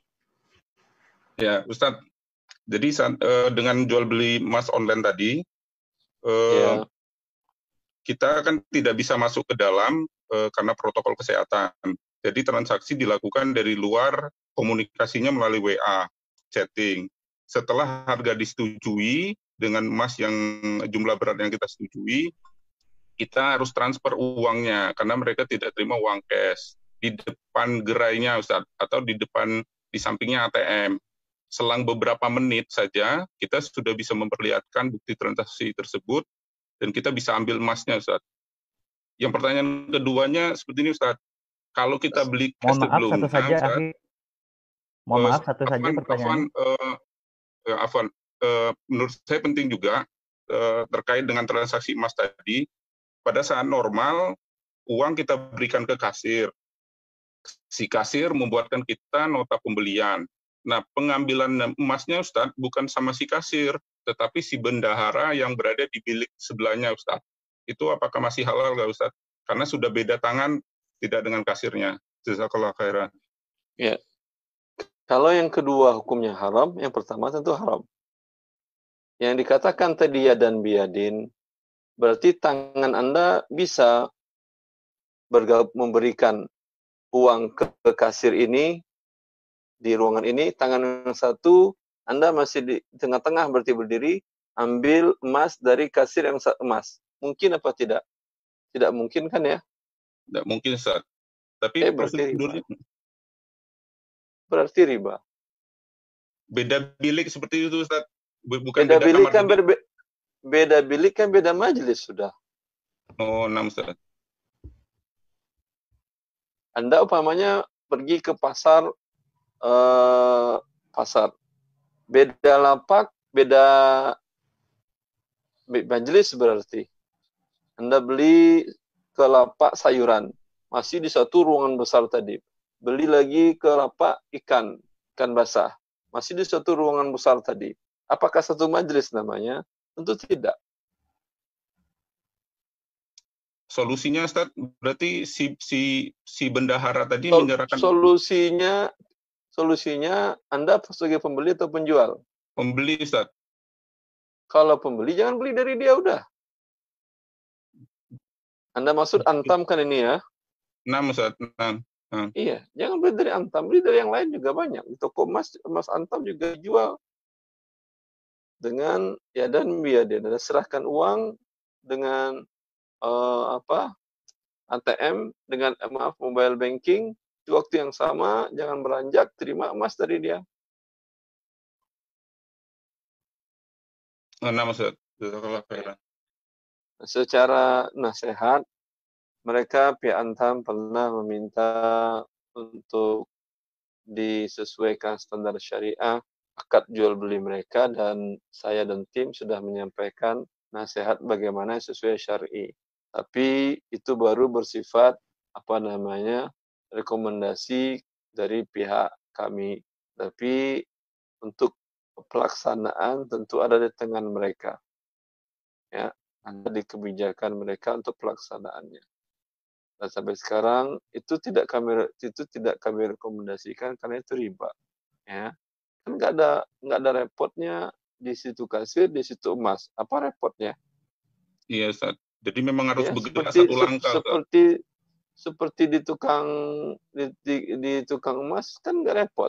Ya, Ustaz. Jadi saat, eh, dengan jual beli emas online tadi, eh, Ya. kita kan tidak bisa masuk ke dalam eh, karena protokol kesehatan. Jadi transaksi dilakukan dari luar, komunikasinya melalui W A, chatting. Setelah harga disetujui dengan emas yang jumlah berat yang kita setujui, kita harus transfer uangnya karena mereka tidak terima uang cash di depan gerainya, Ustaz, atau di depan di sampingnya A T M. Selang beberapa menit saja kita sudah bisa memperlihatkan bukti transaksi tersebut dan kita bisa ambil emasnya, Ustaz. Yang pertanyaan keduanya seperti ini, Ustaz. Kalau kita beli cash Mohon maaf, sebelumnya, satu saja, Ustaz, Akhi. Mohon eh, maaf, satu saja Afwan, pertanyaannya. Afwan, eh, eh, Afwan, eh, menurut saya penting juga eh, terkait dengan transaksi emas tadi. Pada saat normal, uang kita berikan ke kasir. Si kasir membuatkan kita nota pembelian. Nah, pengambilan emasnya, Ustaz, bukan sama si kasir, tetapi si bendahara yang berada di bilik sebelahnya, Ustaz. Itu apakah masih halal nggak, Ustaz? Karena sudah beda tangan, tidak dengan kasirnya. Jazakallah khairan. Ya. Kalau yang kedua hukumnya haram, yang pertama tentu haram. Yang dikatakan tadi ya dan biadin, berarti tangan Anda bisa bergab, memberikan uang ke, ke kasir ini, di ruangan ini, tangan yang satu, Anda masih di tengah-tengah berarti berdiri, ambil emas dari kasir yang emas. Mungkin apa tidak? Tidak mungkin kan ya? Tidak mungkin, Ustaz. Tapi eh, berarti prosedurnya riba. Berarti riba. Beda bilik seperti itu, Ustaz. Bukan beda, beda bilik kan berbe beda bilik kan beda majelis sudah. Oh, enam, Ustaz. Anda umpamanya pergi ke pasar, eh, pasar. Beda lapak, beda majelis berarti. Anda beli ke lapak sayuran, masih di satu ruangan besar tadi. Beli lagi ke lapak ikan, ikan basah, masih di satu ruangan besar tadi. Apakah satu majelis namanya? Tentu tidak. Solusinya, Ustaz, berarti si si si bendahara tadi Sol, menyerahkan solusinya solusinya Anda sebagai pembeli atau penjual? Pembeli, Ustaz. Kalau pembeli jangan beli dari dia udah. Anda maksud antam kan ini ya? enam, Ustaz. enam. Hmm. Iya, jangan beli dari Antam, beli dari yang lain juga banyak. Di toko emas, emas Antam juga dijual dengan ya dan biar dia dan serahkan uang dengan eh, apa A T M dengan eh, maaf mobile banking di waktu yang sama, jangan beranjak, terima emas dari dia. Nah, Ustaz. Jazakallah khairan. Secara nasihat, mereka pihak Antam pernah meminta untuk disesuaikan standar syariah akad jual beli mereka, dan saya dan tim sudah menyampaikan nasihat bagaimana sesuai syar'i. Tapi itu baru bersifat apa namanya rekomendasi dari pihak kami. Tapi untuk pelaksanaan tentu ada di tangan mereka. Ya, ada di kebijakan mereka untuk pelaksanaannya. Dan sampai sekarang itu tidak kami itu tidak kami rekomendasikan karena itu riba. Ya, kan nggak ada nggak ada repotnya di situ kasir, di situ emas. Apa repotnya? Iya, Ustaz. Jadi memang harus Ya, bergerak seperti satu se- langkah, Ustaz. seperti seperti di tukang di, di, di tukang emas kan nggak repot.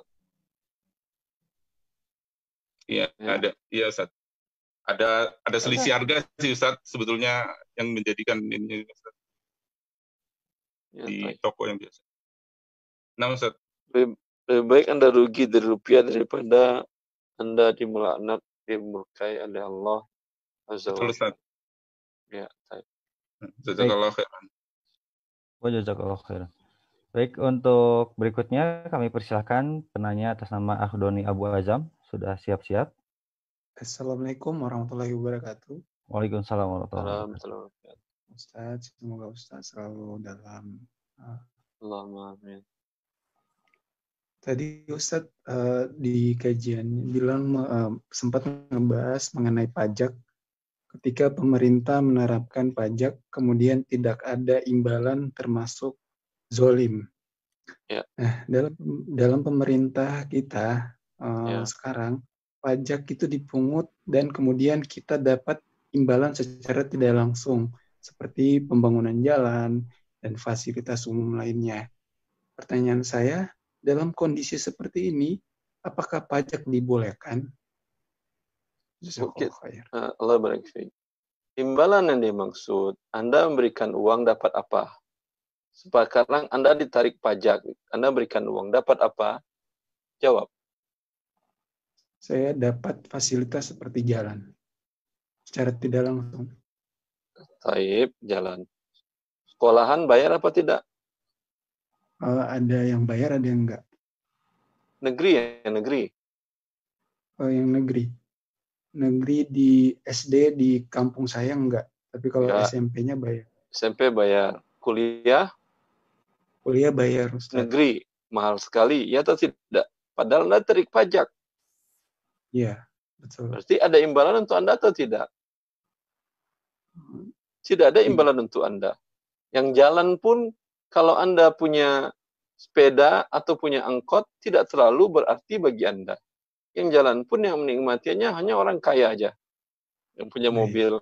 Iya, Ya. ada. Iya, Ustaz. Ada ada selisih harga sih, Ustaz, sebetulnya yang menjadikan ini, Ustaz, Ya, di baik. toko yang biasa. Nah, Ustaz. Lebih, lebih baik Anda rugi dari rupiah daripada Anda dimelaknat, dimurkai oleh Allah Azza wa Betul, Ustaz. Ya, baik. Jazakallah khairan. Oh, jazakallah khairan. Baik, untuk berikutnya kami persilahkan penanya atas nama Akhdoni Abu Azam. Sudah siap-siap? Assalamualaikum warahmatullahi wabarakatuh. Waalaikumsalam warahmatullahi wabarakatuh. Alhamdulillah. Ustaz, semoga Ustaz selalu dalam uh, Allahumma amin. Tadi Ustaz uh, di kajian bilang uh, sempat membahas mengenai pajak ketika pemerintah menerapkan pajak kemudian tidak ada imbalan termasuk zolim. Ya. Nah, dalam dalam pemerintah kita uh, Ya. sekarang pajak itu dipungut dan kemudian kita dapat imbalan secara tidak langsung seperti pembangunan jalan dan fasilitas umum lainnya. Pertanyaan saya, dalam kondisi seperti ini, apakah pajak dibolehkan? Mungkin, uh, Allah barik fiik. Imbalan yang dimaksud, Anda memberikan uang dapat apa? Sekarang Anda ditarik pajak, Anda berikan uang dapat apa? Jawab. Saya dapat fasilitas seperti jalan secara tidak langsung. Taib, jalan. Sekolahan bayar apa tidak? Uh, ada yang bayar, ada yang enggak. Negeri ya, negeri. Oh, yang negeri. Negeri di S D di kampung saya enggak, tapi kalau Enggak. S M P-nya bayar. S M P bayar. Kuliah? Kuliah bayar, Ustaz. Negeri, mahal sekali, ya atau tidak? Padahal Anda tarik pajak. Iya, betul. Berarti ada imbalan untuk Anda atau tidak? Tidak ada imbalan untuk Anda. Yang jalan pun, kalau Anda punya sepeda atau punya angkot, tidak terlalu berarti bagi Anda. Yang jalan pun yang menikmatinya hanya orang kaya aja, yang punya mobil.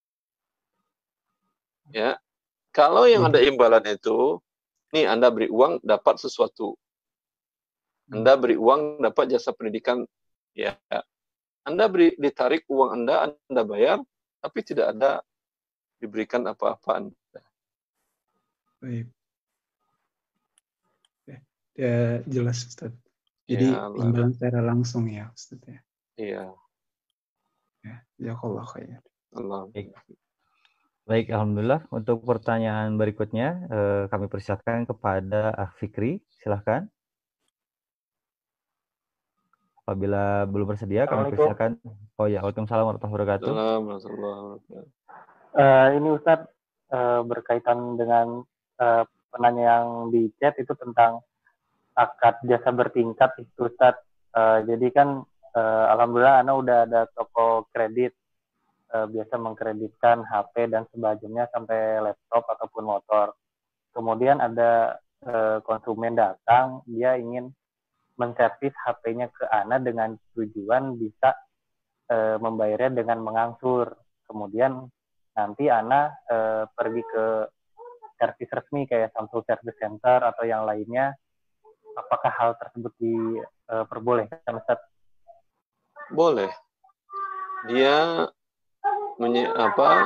Ya, kalau yang ada imbalan itu, nih Anda beri uang dapat sesuatu, Anda beri uang dapat jasa pendidikan, ya, Anda beri ditarik uang Anda, Anda bayar, tapi tidak ada diberikan apa-apa Anda. Baik. Ya, jelas Ustaz. Jadi Ya, imbalan secara langsung ya Ustaz ya. Iya. Ya, jazakallah khair. Allah. Baik. Baik, alhamdulillah. Untuk pertanyaan berikutnya eh, kami persilakan kepada Ah Fikri, silahkan. Apabila belum bersedia, kami persilakan. Oh ya, waalaikumsalam warahmatullahi wabarakatuh. Assalamualaikum. Uh, ini Ustadz uh, berkaitan dengan uh, penanya yang di chat itu tentang akad jasa bertingkat itu Ustadz. Uh, jadi kan uh, alhamdulillah Ana udah ada toko kredit, uh, biasa mengkreditkan H P dan sebagainya sampai laptop ataupun motor. Kemudian ada uh, konsumen datang, dia ingin menservis H P-nya ke Ana dengan tujuan bisa uh, membayarnya dengan mengangsur. Kemudian nanti Ana uh, pergi ke servis resmi kayak Samsung Service Center atau yang lainnya, apakah hal tersebut diperbolehkan, Ustaz? Boleh. Dia menye, apa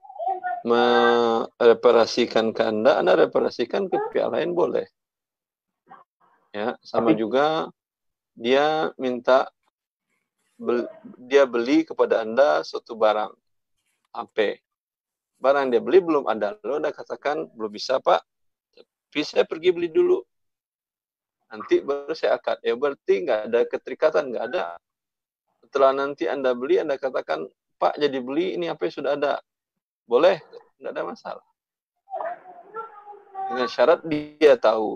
mereparasikan ke Anda, Anda reparasikan ke pihak lain boleh. Ya, sama Tapi, juga dia minta bel, dia beli kepada Anda suatu barang H P. Barang dia beli belum ada, lo udah katakan belum bisa Pak, tapi saya pergi beli dulu. Nanti baru saya akad. Ya berarti nggak ada keterikatan, nggak ada. Setelah nanti Anda beli, Anda katakan, Pak jadi beli ini H P sudah ada. Boleh, nggak ada masalah. Dengan syarat dia tahu.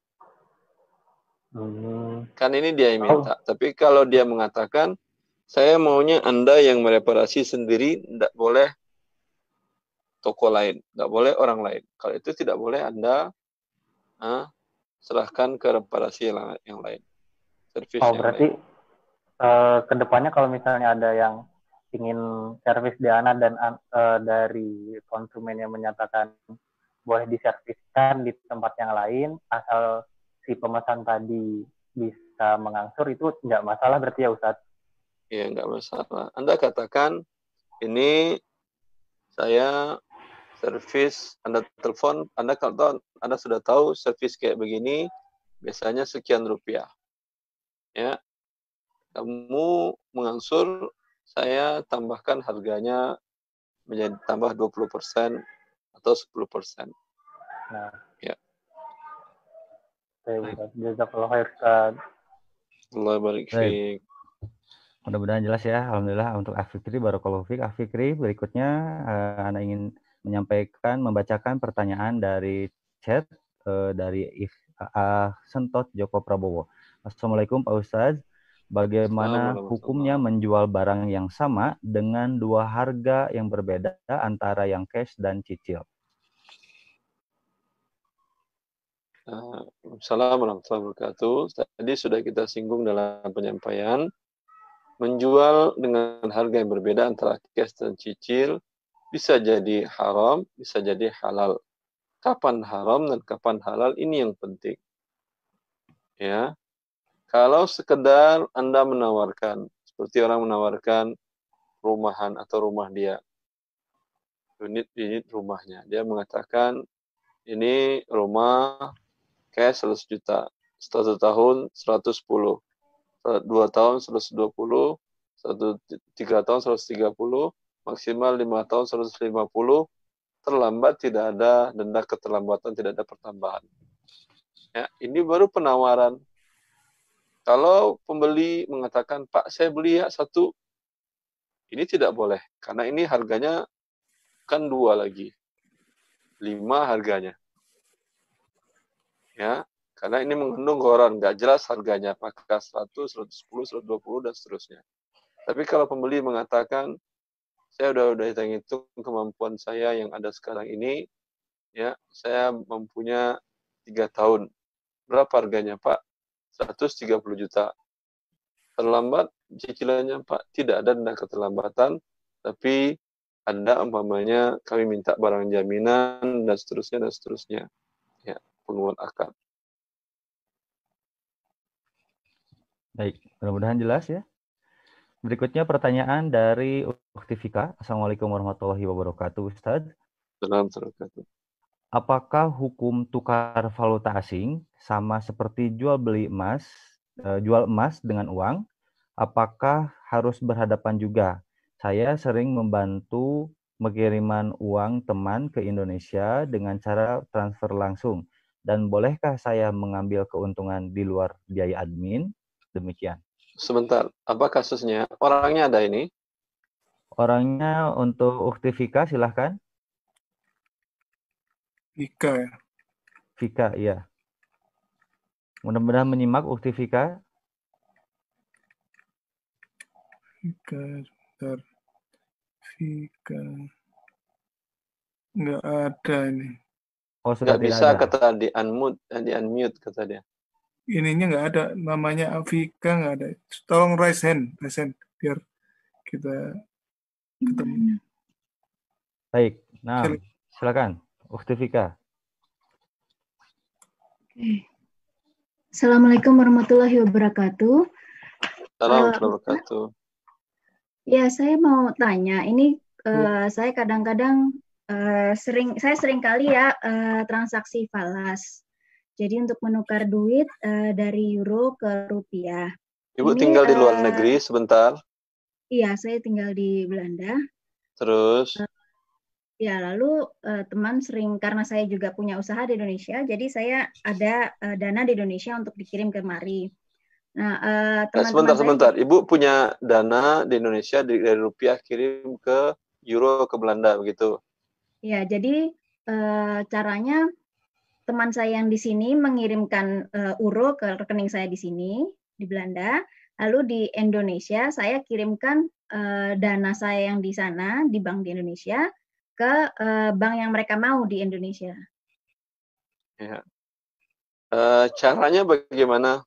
hmm, Kan ini dia yang oh, minta. Tapi kalau dia mengatakan, saya maunya Anda yang mereparasi sendiri, tidak boleh toko lain, tidak boleh orang lain. Kalau itu tidak boleh Anda ah, serahkan ke reparasi yang, yang lain, servis oh yang berarti lain. uh, kedepannya kalau misalnya ada yang ingin servis Diana dan uh, dari konsumen yang menyatakan boleh diserviskan di tempat yang lain, asal si pemesan tadi bisa mengangsur, itu nggak masalah berarti ya Ustadz? Ya, nggak masalah. Anda katakan, ini saya servis, Anda telepon, Anda kalau tahu, Anda sudah tahu servis kayak begini, biasanya sekian rupiah. Ya, kamu mengangsur, saya tambahkan harganya menjadi tambah dua puluh persen atau sepuluh persen. Nah, ya. Jazakallah khair, Ustaz. Allah barik fiik. Mudah-mudahan jelas ya. Alhamdulillah untuk Afikri, barakallahu fiik. Afikri, berikutnya uh, Anda ingin menyampaikan, membacakan pertanyaan dari chat uh, dari If, uh, Sentot Joko Prabowo. Assalamualaikum Pak Ustaz. Bagaimana hukumnya menjual barang yang sama dengan dua harga yang berbeda antara yang cash dan cicil? Assalamualaikum warahmatullahi wabarakatuh. Tadi sudah kita singgung dalam penyampaian. Menjual dengan harga yang berbeda antara cash dan cicil bisa jadi haram, bisa jadi halal. Kapan haram dan kapan halal ini yang penting. Ya. Kalau sekedar Anda menawarkan, seperti orang menawarkan rumahan atau rumah dia, unit-unit rumahnya. Dia mengatakan, ini rumah cash seratus juta, satu tahun seratus sepuluh, dua tahun seratus dua puluh, satu, tiga tahun seratus tiga puluh, maksimal lima tahun seratus lima puluh, terlambat tidak ada denda keterlambatan, tidak ada pertambahan. Ya, ini baru penawaran. Kalau pembeli mengatakan, Pak, saya beli ya satu, ini tidak boleh, karena ini harganya kan dua lagi, lima harganya. Ya, karena ini mengandung koran, nggak jelas harganya, apakah seratus, seratus sepuluh, seratus dua puluh, dan seterusnya. Tapi kalau pembeli mengatakan, saya udah udah hitung kemampuan saya yang ada sekarang ini, ya, saya mempunyai tiga tahun. Berapa harganya, Pak? seratus tiga puluh juta. Terlambat cicilannya, Pak. Tidak ada denda keterlambatan, tapi ada umpamanya kami minta barang jaminan dan seterusnya dan seterusnya. Ya, penguat akad. Baik, mudah-mudahan jelas ya. Berikutnya pertanyaan dari Uktifika. Assalamualaikum warahmatullahi wabarakatuh, Ustaz. Assalamualaikum. Apakah hukum tukar valuta asing sama seperti jual beli emas, eh, jual emas dengan uang? Apakah harus berhadapan juga? Saya sering membantu pengiriman uang teman ke Indonesia dengan cara transfer langsung. Dan bolehkah saya mengambil keuntungan di luar biaya admin? Demikian. Sebentar, apa kasusnya? Orangnya ada ini? Orangnya untuk Uktifika, silahkan. Vika ya. Vika, iya. Mudah-mudahan menyimak Uktifika. Vika, sebentar. Vika. Nggak ada ini. Oh, sudah nggak tidak bisa ada. kata di unmute, di unmute kata dia. Ininya nggak ada, namanya Vika nggak ada. Tolong raise hand, raise hand biar kita ketemu. Baik, nah silakan Uktifika. Oke. Assalamualaikum warahmatullahi wabarakatuh. Assalamualaikum Uh, warahmatullahi wabarakatuh. Ya, saya mau tanya. Ini uh, saya kadang-kadang uh, sering, saya sering kali ya uh, transaksi falas. Jadi untuk menukar duit uh, dari euro ke rupiah. Ibu Ini, tinggal di luar uh, negeri sebentar. Iya, saya tinggal di Belanda. Terus? Uh, Ya, lalu uh, teman sering, karena saya juga punya usaha di Indonesia, jadi saya ada uh, dana di Indonesia untuk dikirim ke mari. Nah, uh, Nah, teman-teman sebentar, saya, sebentar. Ibu punya dana di Indonesia dari, dari rupiah kirim ke euro ke Belanda, begitu? Ya, jadi uh, caranya teman saya yang di sini mengirimkan uh, euro ke rekening saya di sini, di Belanda, lalu di Indonesia saya kirimkan uh, dana saya yang di sana, di bank di Indonesia, ke uh, bank yang mereka mau di Indonesia. Ya. Uh, caranya bagaimana?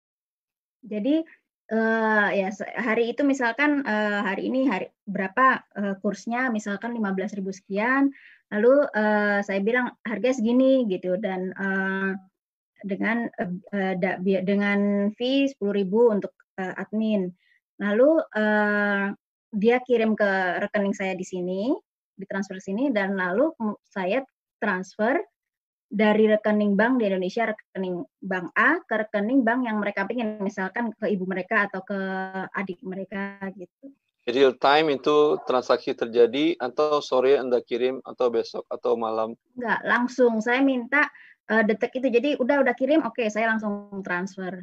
Jadi uh, ya hari itu misalkan uh, hari ini hari berapa uh, kursnya, misalkan lima belas ribu sekian, lalu uh, saya bilang harga segini gitu, dan uh, dengan uh, da, dengan fee sepuluh ribu untuk uh, admin. Lalu uh, dia kirim ke rekening saya di sini, ditransfer sini, dan lalu saya transfer dari rekening bank di Indonesia, rekening bank A ke rekening bank yang mereka ingin, misalkan ke ibu mereka atau ke adik mereka gitu. Real time itu transaksi terjadi atau sore Anda kirim atau besok atau malam? Enggak, langsung saya minta uh, detik itu. Jadi udah udah kirim, oke, okay, saya langsung transfer.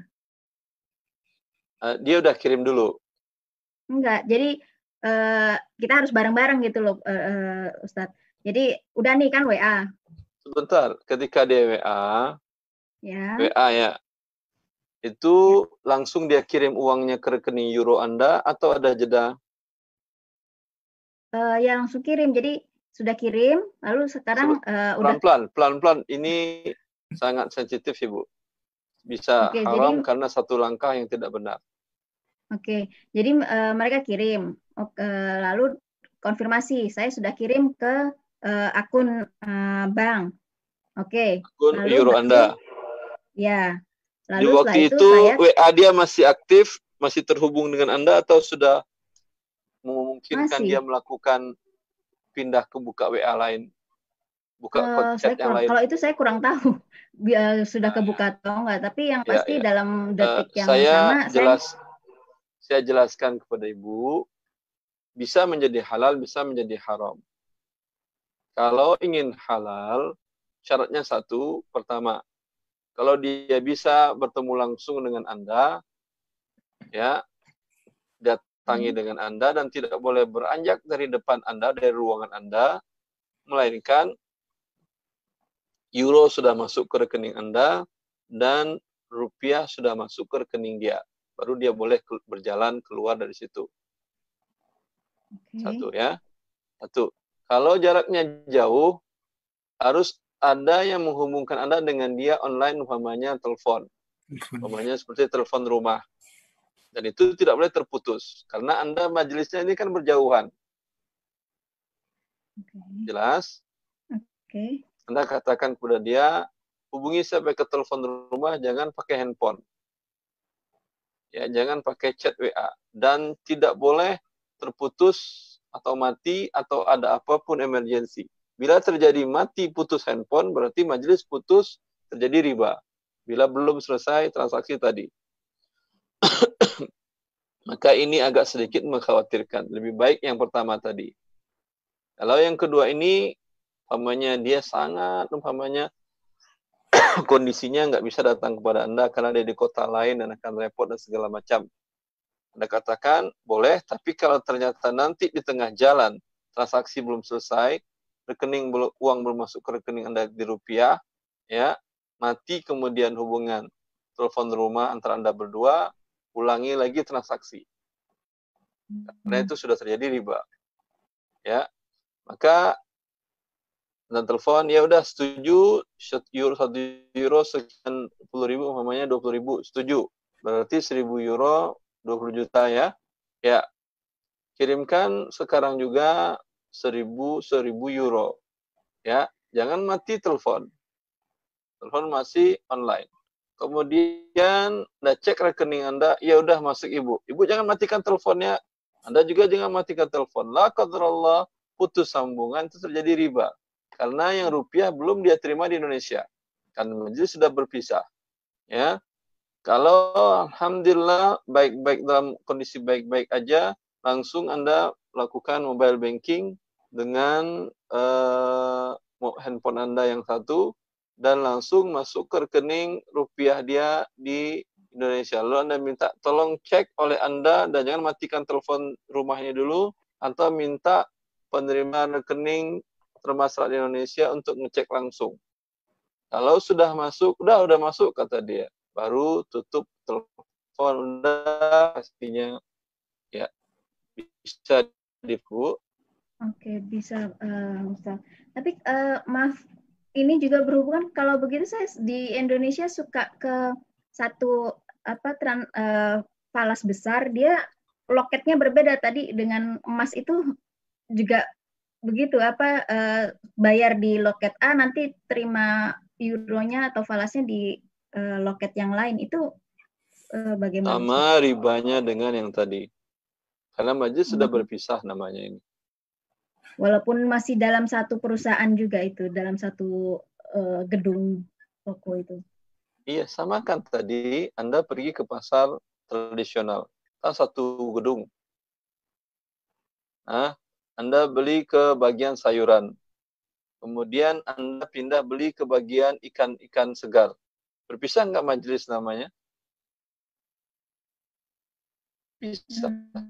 Uh, dia udah kirim dulu? Enggak, jadi uh, kita harus bareng-bareng gitu loh, uh, uh, Ustadz. Jadi udah nih kan W A. Sebentar, ketika dia W A, ya. W A ya, itu ya. Langsung dia kirim uangnya ke rekening euro Anda atau ada jeda? Uh, ya langsung kirim, jadi sudah kirim, lalu sekarang uh, udah pelan-pelan, pelan-pelan. Ini sangat sensitif, Ibu. Bisa Oke, haram jadi, karena satu langkah yang tidak benar. Oke, jadi uh, mereka kirim, uh, lalu konfirmasi, saya sudah kirim ke uh, akun uh, bank. Oke. Akun lalu euro baru, Anda. Ya. Lalu Di waktu setelah itu, itu saya, W A dia masih aktif, masih terhubung dengan Anda atau sudah memungkinkan masih. dia melakukan pindah ke buka W A lain? Buka Uh, chat saya yang kurang, lain. kalau itu saya kurang tahu uh, sudah kebuka atau enggak, tapi yang Ya, pasti ya. dalam detik Uh, yang saya sama jelas, saya saya jelaskan kepada Ibu, bisa menjadi halal, bisa menjadi haram. Kalau ingin halal, syaratnya satu, pertama, kalau dia bisa bertemu langsung dengan Anda, ya, datangi hmm. dengan Anda dan tidak boleh beranjak dari depan Anda, dari ruangan Anda, melainkan euro sudah masuk ke rekening Anda dan rupiah sudah masuk ke rekening dia. Baru dia boleh berjalan keluar dari situ. Okay. Satu ya. Satu. Kalau jaraknya jauh, harus ada yang menghubungkan Anda dengan dia online, umpamanya telepon. Umpamanya seperti telepon rumah. Dan itu tidak boleh terputus. Karena Anda majelisnya ini kan berjauhan. Okay. Jelas? Oke. Okay. Anda katakan kepada dia, hubungi sampai ke telepon rumah, jangan pakai handphone. Ya, jangan pakai chat W A. Dan tidak boleh terputus atau mati atau ada apapun emergensi. Bila terjadi mati putus handphone, berarti majelis putus, terjadi riba. Bila belum selesai transaksi tadi. Maka ini agak sedikit mengkhawatirkan. Lebih baik yang pertama tadi. Kalau yang kedua ini, umpamanya dia sangat, umpamanya kondisinya nggak bisa datang kepada Anda karena dia di kota lain dan akan repot dan segala macam. Anda katakan, boleh, tapi kalau ternyata nanti di tengah jalan, transaksi belum selesai, rekening uang belum masuk ke rekening Anda di rupiah, ya, mati kemudian hubungan telepon rumah antara Anda berdua, ulangi lagi transaksi. Karena itu sudah terjadi riba. Ya. Maka dan telepon, ya udah setuju, satu euro, satu euro sekian puluh ribu, umpamanya dua puluh ribu, setuju. Berarti seribu euro, dua puluh juta ya. Ya, kirimkan sekarang juga seribu, seribu euro. Ya, jangan mati telepon. telepon masih online. Kemudian Anda cek rekening Anda, ya udah masuk Ibu. Ibu jangan matikan teleponnya. Anda juga jangan matikan telepon. La qadrallah, putus sambungan itu terjadi riba. Karena yang rupiah belum dia terima di Indonesia. Kan majelis sudah berpisah. Ya. Kalau alhamdulillah baik-baik dalam kondisi baik-baik aja, langsung Anda lakukan mobile banking dengan uh, handphone Anda yang satu dan langsung masuk ke rekening rupiah dia di Indonesia. Lalu Anda minta tolong cek oleh Anda dan jangan matikan telepon rumahnya dulu atau minta penerima rekening termasuk di Indonesia untuk ngecek langsung. Kalau sudah masuk, udah udah masuk kata dia, baru tutup telepon Anda pastinya ya bisa dibu. Oke, bisa uh, Ustaz. Tapi uh, maaf, ini juga berhubungan kalau begitu saya di Indonesia suka ke satu apa tran, uh, falas besar, dia loketnya berbeda tadi dengan emas itu juga begitu apa uh, bayar di loket A nanti terima euronya atau falasnya di uh, loket yang lain itu uh, bagaimana? Sama ribanya dengan yang tadi. Karena majelis hmm. sudah berpisah namanya ini. Walaupun masih dalam satu perusahaan juga itu, dalam satu uh, gedung toko itu. Iya, sama kan tadi Anda pergi ke pasar tradisional, kan satu gedung. Nah, Anda beli ke bagian sayuran. Kemudian Anda pindah beli ke bagian ikan-ikan segar. Berpisah nggak majelis namanya? Bisa.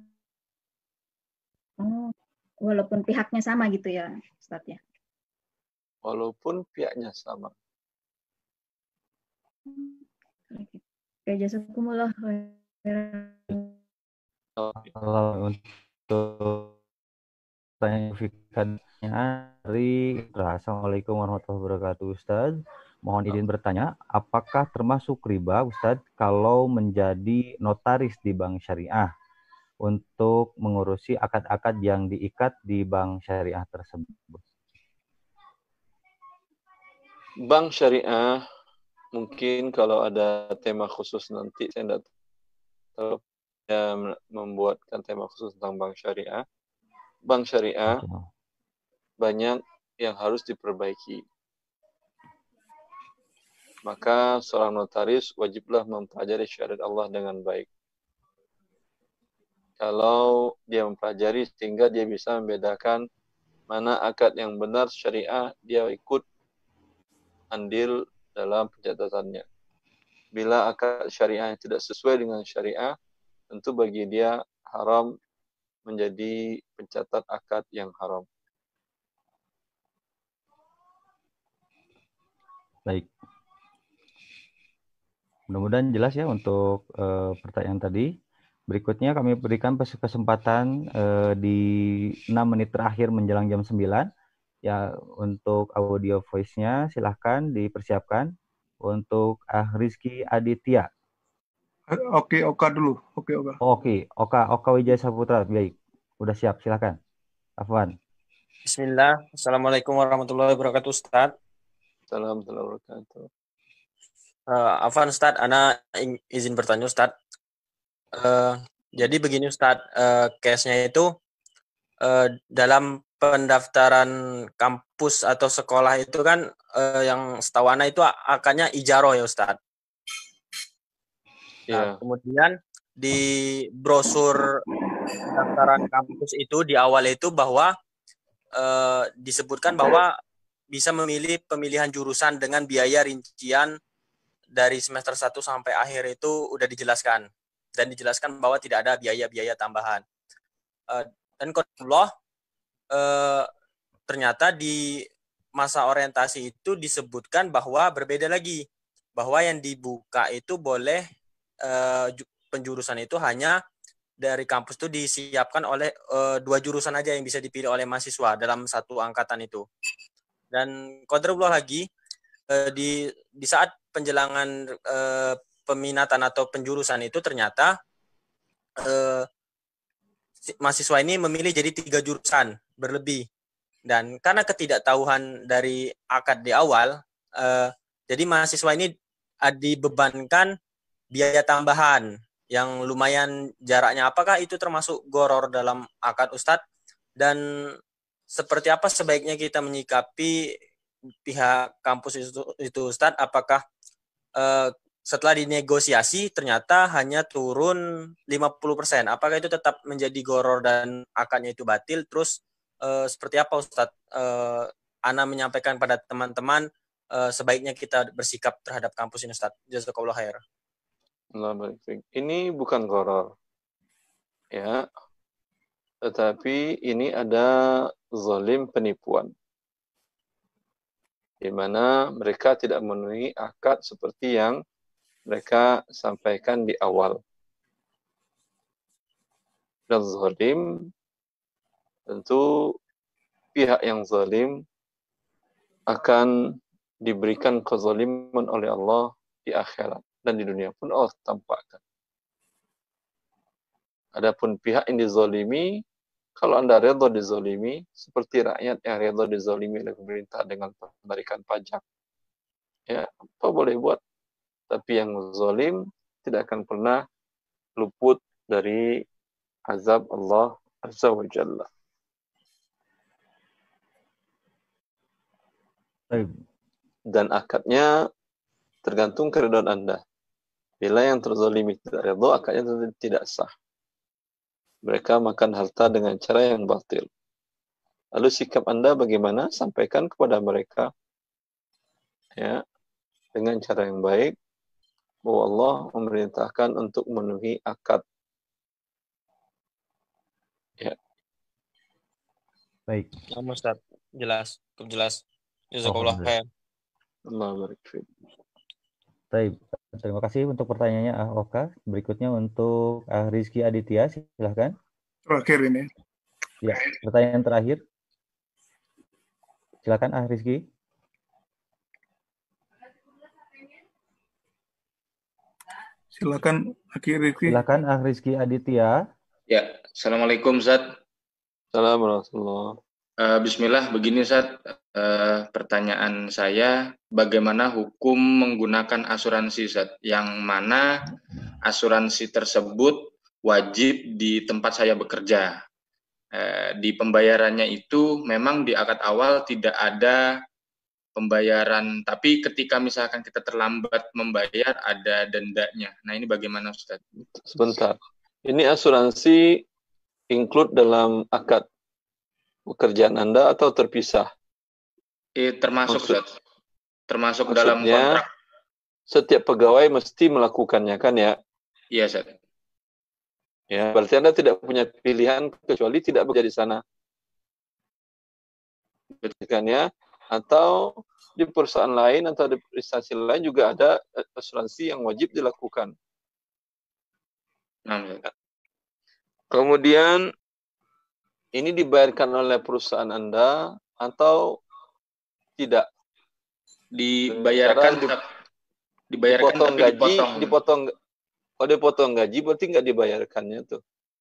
Oh. Walaupun pihaknya sama gitu ya, Ustaz ya? Walaupun pihaknya sama. Oke, jazakumullah khairan. Kalau untuk pertanyaan dari Assalamualaikum warahmatullahi wabarakatuh, Ustaz. Mohon izin bertanya, apakah termasuk riba, Ustaz, kalau menjadi notaris di bank syariah untuk mengurusi akad-akad yang diikat di bank syariah tersebut? Bank syariah, mungkin kalau ada tema khusus nanti, saya tidak tahu ya, membuatkan tema khusus tentang bank syariah. Bank syariah banyak yang harus diperbaiki. Maka seorang notaris wajiblah mempelajari syariat Allah dengan baik. Kalau dia mempelajari sehingga dia bisa membedakan mana akad yang benar syariah, dia ikut andil dalam pencatatannya. Bila akad syariah yang tidak sesuai dengan syariah, tentu bagi dia haram menjadi pencatat akad yang haram. Baik. Mudah-mudahan jelas ya untuk uh, pertanyaan tadi. Berikutnya kami berikan kesempatan uh, di enam menit terakhir menjelang jam sembilan. Ya, untuk audio voice-nya silahkan dipersiapkan untuk Ah Rizky Aditya. Oke, Oka dulu. Oke, Oka. Oke, Oka, Oka Wijaya Saputra. Baik, udah siap, silahkan. Afwan. Bismillah. Assalamualaikum warahmatullahi wabarakatuh, Ustaz. Assalamualaikum warahmatullahi wabarakatuh. Uh, Afwan, Ustaz, Ana izin bertanya, Ustaz. Uh, jadi begini, Ustaz, uh, case-nya itu uh, dalam pendaftaran kampus atau sekolah itu kan uh, yang setahu Ana itu akadnya ijaroh ya, Ustaz. Nah, yeah. Kemudian di brosur pendaftaran kampus itu di awal itu bahwa uh, disebutkan bahwa bisa memilih pemilihan jurusan dengan biaya rincian dari semester satu sampai akhir itu udah dijelaskan. Dan dijelaskan bahwa tidak ada biaya-biaya tambahan. Uh, dan Allah uh, ternyata di masa orientasi itu disebutkan bahwa berbeda lagi. Bahwa yang dibuka itu boleh uh, penjurusan itu hanya dari kampus itu disiapkan oleh uh, dua jurusan aja yang bisa dipilih oleh mahasiswa dalam satu angkatan itu. Dan qadarullah lagi uh, di di saat penjelangan uh, peminatan atau penjurusan itu ternyata uh, mahasiswa ini memilih jadi tiga jurusan berlebih. Dan karena ketidaktahuan dari akad di awal, uh, Jadi mahasiswa ini dibebankan biaya tambahan yang lumayan jaraknya. Apakah itu termasuk goror dalam akad Ustadz? Dan seperti apa sebaiknya kita menyikapi pihak kampus itu, itu Ustadz? Apakah eh, setelah dinegosiasi ternyata hanya turun lima puluh persen? Apakah itu tetap menjadi goror dan akadnya itu batil? Terus eh, seperti apa Ustadz? Eh, Ana menyampaikan pada teman-teman eh, sebaiknya kita bersikap terhadap kampus ini Ustadz. Jazakallah khair. Ini bukan goror, ya, tetapi ini ada zalim penipuan, di mana mereka tidak memenuhi akad seperti yang mereka sampaikan di awal. Dan zalim, tentu pihak yang zalim akan diberikan kezaliman oleh Allah di akhirat. Dan di dunia pun Allah tampakkan. Adapun pihak yang dizalimi, kalau Anda redha dizalimi, seperti rakyat yang redha dizalimi oleh pemerintah dengan penarikan pajak, ya, apa boleh buat? Tapi yang zalim tidak akan pernah luput dari azab Allah Azza wa Jalla. Dan akadnya tergantung keridhaan Anda. Bila yang terzalimi tidak redha, akadnya tentu tidak sah. Mereka makan harta dengan cara yang batil. Lalu sikap Anda bagaimana? Sampaikan kepada mereka, ya, dengan cara yang baik, bahwa Allah memerintahkan untuk memenuhi akad. Ya. Baik. Nah, Ustaz, jelas, cukup jelas. Jazakallah khair. Allah barik fiik. Baik. Terima kasih untuk pertanyaannya Ah Oka. Berikutnya untuk Ah Rizky Aditya, silahkan. Terakhir ini. Ya, pertanyaan terakhir. Silakan Ah Rizky. Silakan Aki Rizky. Silakan Ah Rizky Aditya. Ya, Assalamualaikum Ustaz. Assalamualaikum. Uh, Bismillah, begini Ustaz. Uh, pertanyaan saya, bagaimana hukum menggunakan asuransi Ustaz? Yang mana asuransi tersebut wajib di tempat saya bekerja. Uh, di pembayarannya itu memang di akad awal tidak ada pembayaran, tapi ketika misalkan kita terlambat membayar ada dendanya. Nah, ini bagaimana Ustaz? Sebentar. Ini asuransi include dalam akad pekerjaan Anda atau terpisah? Eh, termasuk Maksud, Ustaz. Termasuk dalam kontrak. Setiap pegawai mesti melakukannya kan ya? Iya Ustaz. Ya, berarti Anda tidak punya pilihan kecuali tidak bekerja di sana. Kan ya? Atau di perusahaan lain atau di instansi lain juga ada asuransi yang wajib dilakukan. Nah, kemudian ini dibayarkan oleh perusahaan Anda atau tidak? Dibayarkan, di, dibayarkan dipotong tapi gaji, dipotong. dipotong, oh dipotong gaji berarti nggak dibayarkannya tuh.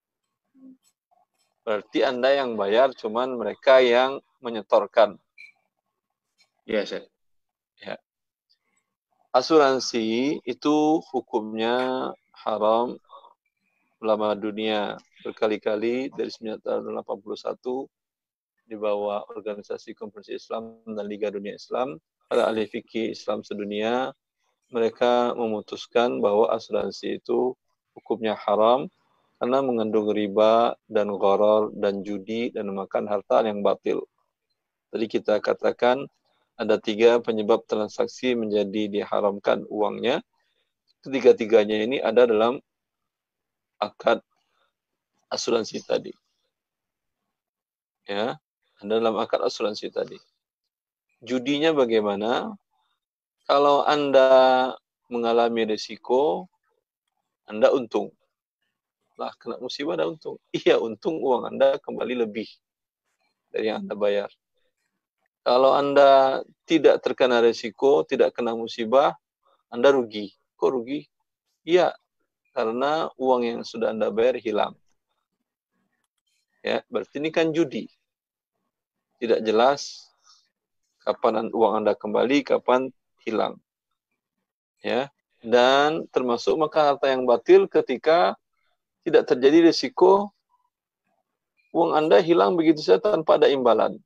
Berarti Anda yang bayar, cuman mereka yang menyetorkan. Ya, Ustaz. Ya. Asuransi itu hukumnya haram ulama dunia berkali-kali dari seribu sembilan ratus delapan puluh satu di bawah Organisasi Konferensi Islam dan Liga Dunia Islam, para ahli fikih Islam sedunia, mereka memutuskan bahwa asuransi itu hukumnya haram karena mengandung riba dan gharar dan judi dan memakan harta yang batil. Tadi kita katakan ada tiga penyebab transaksi menjadi diharamkan uangnya. Ketiga-tiganya ini ada dalam akad asuransi tadi. Ya, ada dalam akad asuransi tadi. Judinya bagaimana? Kalau Anda mengalami risiko, Anda untung. Lah, kena musibah Anda untung. Iya, untung uang Anda kembali lebih dari yang Anda bayar. Kalau Anda tidak terkena risiko, tidak kena musibah, Anda rugi. Kok rugi? Iya, karena uang yang sudah Anda bayar hilang. Ya, berarti ini kan judi. Tidak jelas kapan uang Anda kembali, kapan hilang. Ya, dan termasuk maka harta yang batil ketika tidak terjadi risiko uang Anda hilang begitu saja tanpa ada imbalan.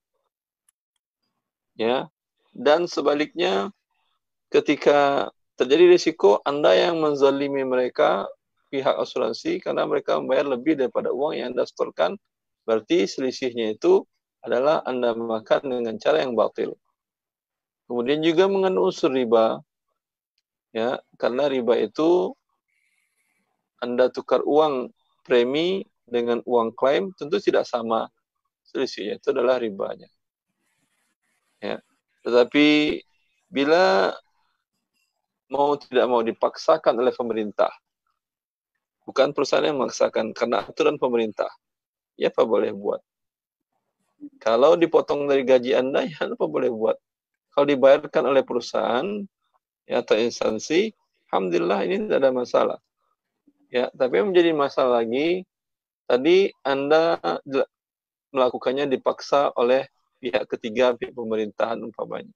Ya, dan sebaliknya ketika terjadi risiko Anda yang menzalimi mereka, pihak asuransi, karena mereka membayar lebih daripada uang yang Anda setorkan, berarti selisihnya itu adalah Anda makan dengan cara yang batil. Kemudian juga mengandung unsur riba, ya, karena riba itu Anda tukar uang premi dengan uang klaim tentu tidak sama selisihnya, itu adalah ribanya. Ya. Tetapi bila mau tidak mau dipaksakan oleh pemerintah, bukan perusahaan yang memaksakan, karena aturan pemerintah, ya apa boleh buat. Kalau dipotong dari gaji Anda, ya apa boleh buat. Kalau dibayarkan oleh perusahaan ya, atau instansi, alhamdulillah ini tidak ada masalah. Ya, tapi yang menjadi masalah lagi, tadi Anda melakukannya dipaksa oleh pihak ketiga, pihak pemerintahan umpamanya.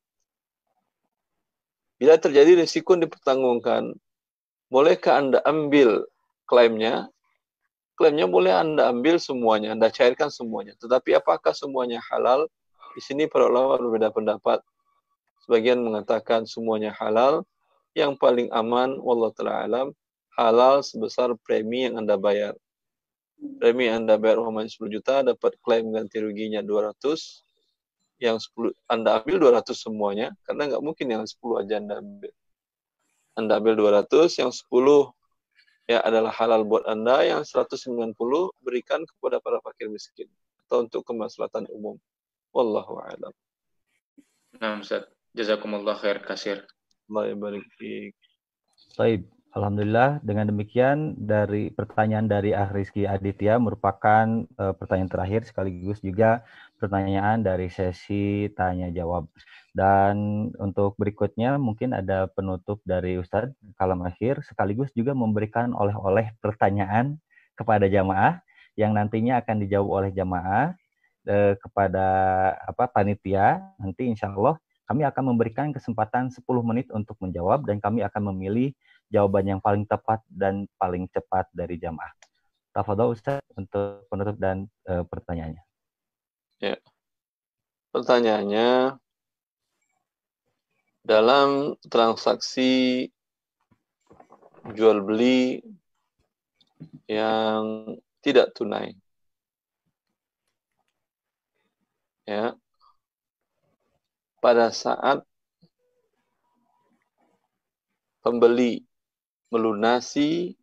Bila terjadi risiko dipertanggungkan, bolehkah Anda ambil klaimnya? Klaimnya boleh Anda ambil semuanya, Anda cairkan semuanya. Tetapi apakah semuanya halal? Di sini para ulama berbeda pendapat. Sebagian mengatakan semuanya halal. Yang paling aman, wallahu ta'ala alam, halal sebesar premi yang Anda bayar. Premi yang Anda bayar umpamanya sepuluh juta, dapat klaim ganti ruginya dua ratus. Yang sepuluh Anda ambil dua ratus semuanya, karena nggak mungkin yang sepuluh aja Anda ambil. Anda ambil dua ratus, yang sepuluh ya adalah halal buat Anda, yang seratus sembilan puluh berikan kepada para fakir miskin atau untuk kemaslahatan umum. Wallahu a'lam. Nah, Ustaz, jazakumullah khair kasir. Allah barik fiik. Baik, alhamdulillah dengan demikian dari pertanyaan dari Ah Rizky Aditya merupakan uh, pertanyaan terakhir sekaligus juga pertanyaan dari sesi tanya jawab. Dan untuk berikutnya mungkin ada penutup dari Ustadz kalam akhir sekaligus juga memberikan oleh-oleh pertanyaan kepada jamaah yang nantinya akan dijawab oleh jamaah eh, kepada apa panitia. Nanti insya Allah kami akan memberikan kesempatan sepuluh menit untuk menjawab dan kami akan memilih jawaban yang paling tepat dan paling cepat dari jamaah. Tafadhol Ustaz untuk penutup dan e, pertanyaannya. Ya. Pertanyaannya, dalam transaksi jual beli yang tidak tunai, ya, pada saat pembeli melunasi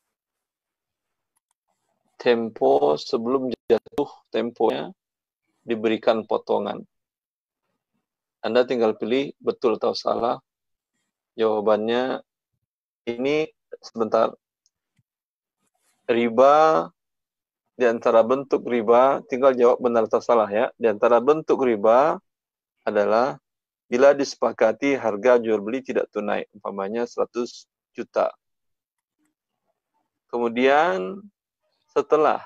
tempo sebelum jatuh temponya diberikan potongan. Anda tinggal pilih betul atau salah. Jawabannya ini sebentar. Riba, di antara bentuk riba, tinggal jawab benar atau salah ya. Di antara bentuk riba adalah bila disepakati harga jual beli tidak tunai, umpamanya seratus juta. Kemudian setelah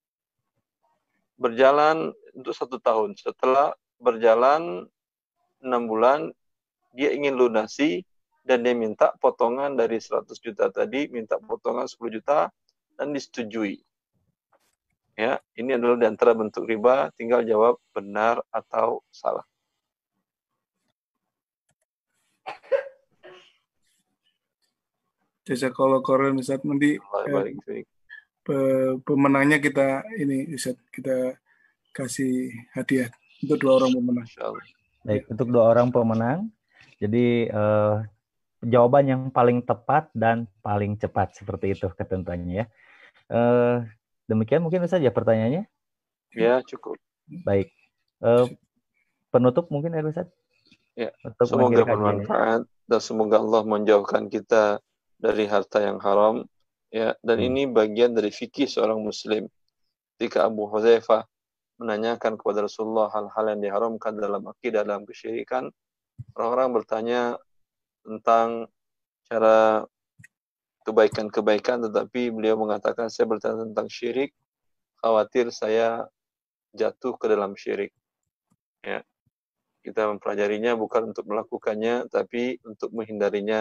berjalan untuk satu tahun, setelah berjalan enam bulan, dia ingin lunasi dan dia minta potongan dari seratus juta tadi, minta potongan sepuluh juta dan disetujui. Ya, ini adalah di antara bentuk riba, tinggal jawab benar atau salah. Jazakallah khairan Ustaz. Nanti eh, pemenangnya kita ini Ustaz, kita kasih hadiah untuk dua orang pemenang. Baik, untuk dua orang pemenang. Jadi eh, jawaban yang paling tepat dan paling cepat seperti itu ketentuannya ya. Eh, demikian mungkin saja pertanyaannya. Ya, cukup. Baik. Eh, penutup mungkin ya Ustaz? Ya. Untuk Semoga bermanfaat dan semoga Allah menjauhkan kita dari harta yang haram. Ya, dan hmm. ini bagian dari fikih seorang muslim. Ketika Abu Hudzaifah menanyakan kepada Rasulullah hal-hal yang diharamkan dalam akidah, dalam kesyirikan, orang-orang bertanya tentang cara kebaikan-kebaikan, tetapi beliau mengatakan, saya bertanya tentang syirik, khawatir saya jatuh ke dalam syirik. Ya. Kita mempelajarinya bukan untuk melakukannya, tapi untuk menghindarinya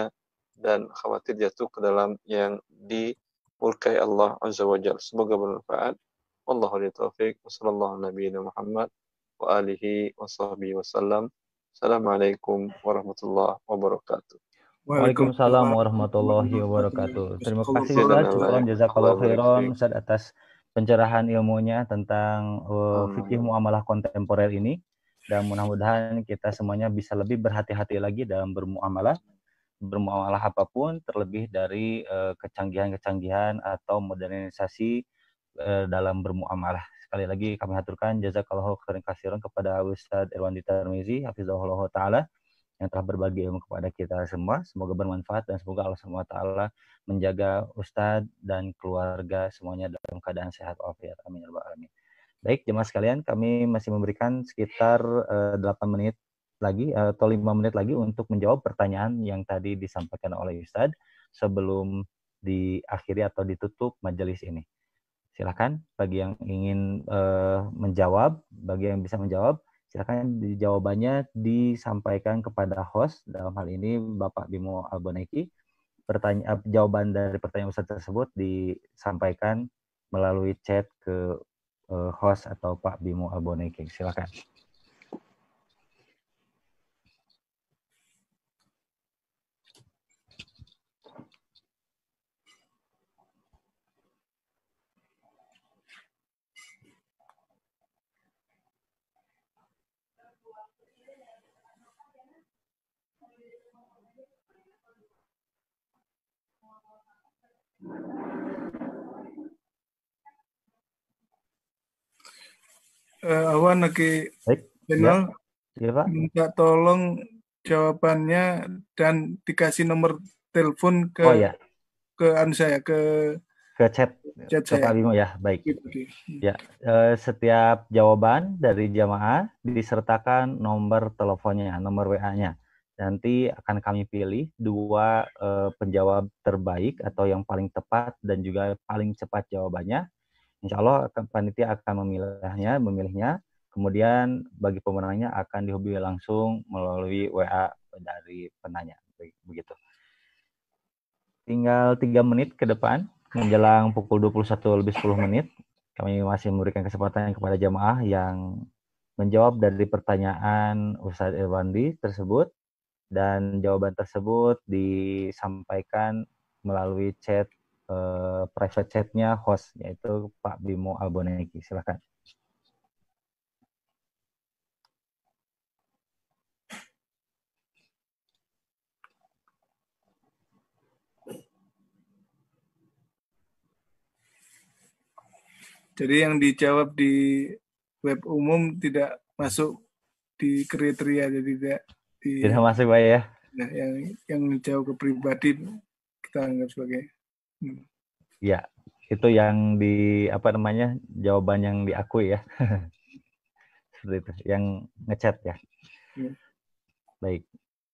dan khawatir jatuh ke dalam yang dimurkai Allah Azza wa Jalla. Semoga bermanfaat. Wallahu taufiq. Wassallallahu nabiyina Muhammad wa alihi wa sahbihi wasallam. Assalamualaikum warahmatullahi wabarakatuh. Waalaikumsalam warahmatullahi wabarakatuh. Terima kasih Ustaz, syukran jazakallahu khairan Ustaz atas pencerahan ilmunya tentang uh, fikih muamalah kontemporer ini, dan mudah-mudahan kita semuanya bisa lebih berhati-hati lagi dalam bermuamalah bermuamalah apapun, terlebih dari uh, kecanggihan-kecanggihan atau modernisasi uh, dalam bermuamalah. Sekali lagi kami haturkan jazakallahu khairan katsiran kepada Ustaz Irwandi Tarmizi hafizahullah taala yang telah berbagi ilmu kepada kita semua. Semoga bermanfaat dan semoga Allah subhanahu wa taala menjaga Ustadz dan keluarga semuanya dalam keadaan sehat walafiat. Amin ya rabbal alamin. Baik, jemaah sekalian, kami masih memberikan sekitar uh, delapan menit lagi uh, atau lima menit lagi untuk menjawab pertanyaan yang tadi disampaikan oleh Ustadz sebelum diakhiri atau ditutup majelis ini. Silakan bagi yang ingin uh, menjawab, bagi yang bisa menjawab, silakan jawabannya disampaikan kepada host, dalam hal ini Bapak Bimo Al-Boneki. Pertanyaan, jawaban dari pertanyaan Ustaz tersebut disampaikan melalui chat ke uh, host atau Pak Bimo Al-Boneki. Silakan. Uh, Awan lagi channel ya, ya, minta tolong jawabannya dan dikasih nomor telepon ke oh, ya. ke anu saya ke ke chat, chat ke saya. Pak Bimo ya, baik. Ya, eh, setiap jawaban dari jamaah disertakan nomor teleponnya, nomor W A-nya. Nanti akan kami pilih dua eh, penjawab terbaik atau yang paling tepat dan juga paling cepat jawabannya. Insya Allah akan panitia akan memilihnya, memilihnya. Kemudian bagi pemenangnya akan dihubungi langsung melalui W A dari penanya. Begitu. Tinggal tiga menit ke depan, menjelang pukul dua puluh satu lebih sepuluh menit. Kami masih memberikan kesempatan kepada jamaah yang menjawab dari pertanyaan Ustadz Irwandi tersebut. Dan jawaban tersebut disampaikan melalui chat Uh, private chat-nya host, yaitu Pak Bimo Al-Boneki. Silakan. Jadi yang dijawab di web umum tidak masuk di kriteria, jadi tidak di, tidak masuk Pak ya. Nah, yang yang jauh ke pribadi kita anggap sebagai hmm. Ya, itu yang di apa namanya jawaban yang diakui ya. Seperti itu, yang ngechat ya. Hmm. Baik.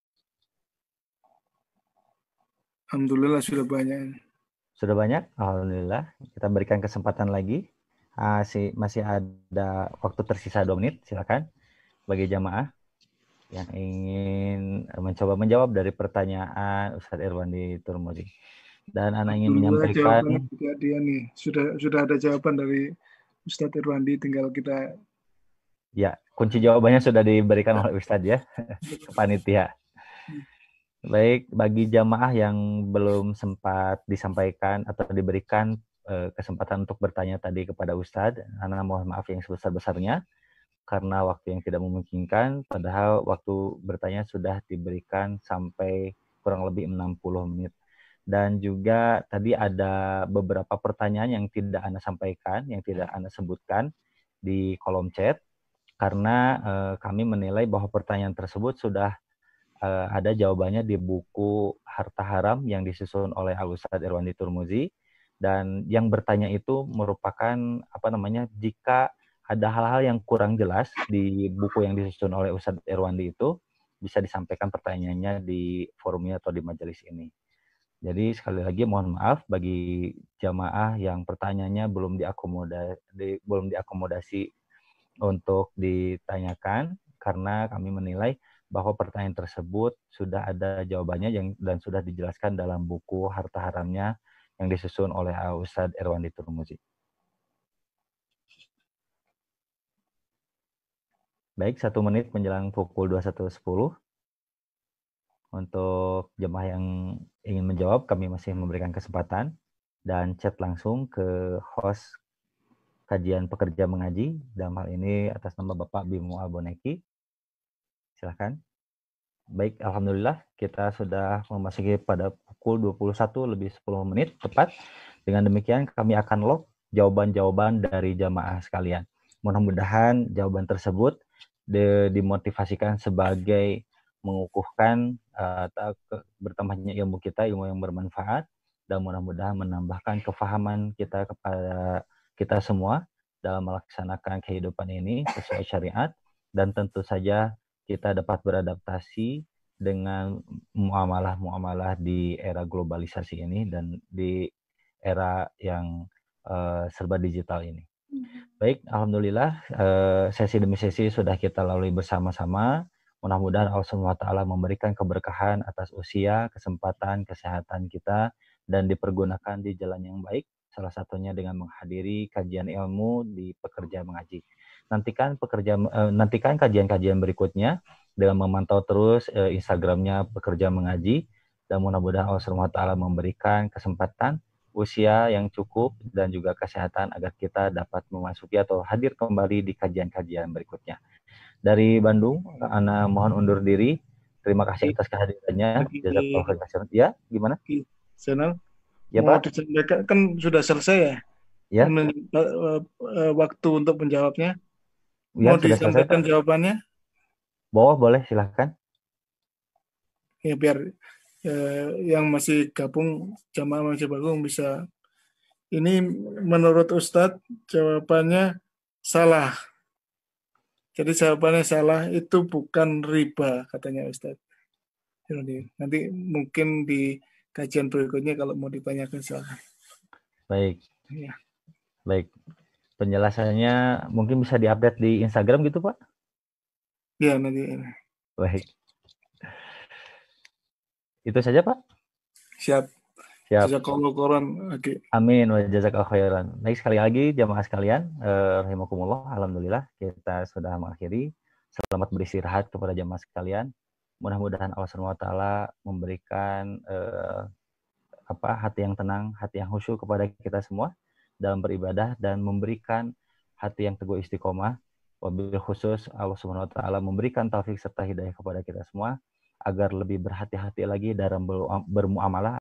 Alhamdulillah sudah banyak. Sudah banyak, alhamdulillah. Kita berikan kesempatan lagi. Masih masih ada waktu tersisa dua menit. Silakan bagi jamaah yang ingin mencoba menjawab dari pertanyaan Ustadz Irwandi Turmudi. Dan anak ingin menyampaikan juga dia nih sudah sudah ada jawaban dari Ustadz Irwandi, tinggal kita ya kunci jawabannya sudah diberikan oleh Ustadz ya ke panitia. Baik, bagi jamaah yang belum sempat disampaikan atau diberikan eh, kesempatan untuk bertanya tadi kepada Ustadz, anak mohon maaf yang sebesar-besarnya karena waktu yang tidak memungkinkan, padahal waktu bertanya sudah diberikan sampai kurang lebih enam puluh menit. Dan juga tadi ada beberapa pertanyaan yang tidak Anda sampaikan, yang tidak Anda sebutkan di kolom chat, karena eh, kami menilai bahwa pertanyaan tersebut sudah eh, ada jawabannya di buku Harta Haram yang disusun oleh Al-Ustadz Irwandi Turmuzi. Dan yang bertanya itu merupakan apa namanya, jika ada hal-hal yang kurang jelas di buku yang disusun oleh Ustadz Irwandi itu, bisa disampaikan pertanyaannya di forumnya atau di majelis ini. Jadi sekali lagi mohon maaf bagi jamaah yang pertanyaannya belum diakomodasi, belum diakomodasi untuk ditanyakan, karena kami menilai bahwa pertanyaan tersebut sudah ada jawabannya yang dan sudah dijelaskan dalam buku Harta Haramnya yang disusun oleh Ustadz Erwandi Turmuzi. Baik, satu menit menjelang pukul dua puluh satu sepuluh. Untuk jemaah yang ingin menjawab, kami masih memberikan kesempatan dan chat langsung ke host kajian pekerja mengaji, dalam hal ini atas nama Bapak Bimo Alboneki. Silahkan. Baik, alhamdulillah kita sudah memasuki pada pukul dua puluh satu lebih sepuluh menit tepat. Dengan demikian kami akan log jawaban-jawaban dari jamaah sekalian. Mudah-mudahan jawaban tersebut de- dimotivasikan sebagai mengukuhkan uh, bertambahnya ilmu kita, ilmu yang bermanfaat, dan mudah-mudahan menambahkan kefahaman kita kepada kita semua dalam melaksanakan kehidupan ini sesuai syariat, dan tentu saja kita dapat beradaptasi dengan muamalah-muamalah di era globalisasi ini dan di era yang uh, serba digital ini. Baik, alhamdulillah uh, sesi demi sesi sudah kita lalui bersama-sama. Mudah-mudahan Allah subhanahu wa taala memberikan keberkahan atas usia, kesempatan, kesehatan kita dan dipergunakan di jalan yang baik. Salah satunya dengan menghadiri kajian ilmu di Pekerja Mengaji. Nantikan pekerja uh, nantikan kajian-kajian berikutnya dengan memantau terus uh, Instagramnya Pekerja Mengaji, dan mudah-mudahan Allah subhanahu wa taala memberikan kesempatan, usia yang cukup dan juga kesehatan agar kita dapat memasuki atau hadir kembali di kajian-kajian berikutnya. Dari Bandung, Ana mohon undur diri. Terima kasih atas kehadirannya. Jazakallahu khairan. Ya, gimana? Senang. Ya, mau Pak. disampaikan kan sudah selesai ya? Ya. Men, uh, uh, waktu untuk menjawabnya. Ya, mau disampaikan selesai, jawabannya? Boleh, boleh, silahkan. Ya, biar uh, yang masih gabung, jamaah masih gabung bisa. Ini menurut Ustadz jawabannya salah. Jadi jawabannya salah, itu bukan riba, katanya Ustadz. Nanti mungkin di kajian berikutnya kalau mau ditanyakan silakan. Baik. Ya. Baik. Penjelasannya mungkin bisa diupdate di Instagram gitu, Pak? Ya, nanti. Baik. Itu saja, Pak? Siap. Siap. Jazakallahu khairan. Okay. Amin wa jazakallahu khairan. Baik, sekali lagi jamaah sekalian, eh, rahimakumullah, alhamdulillah kita sudah mengakhiri. Selamat beristirahat kepada jamaah sekalian. Mudah-mudahan Allah subhanahu wa taala memberikan eh, apa hati yang tenang, hati yang khusyuk kepada kita semua dalam beribadah, dan memberikan hati yang teguh istiqomah. Wabil khusus Allah subhanahu wa taala memberikan taufik serta hidayah kepada kita semua agar lebih berhati-hati lagi dalam bermuamalah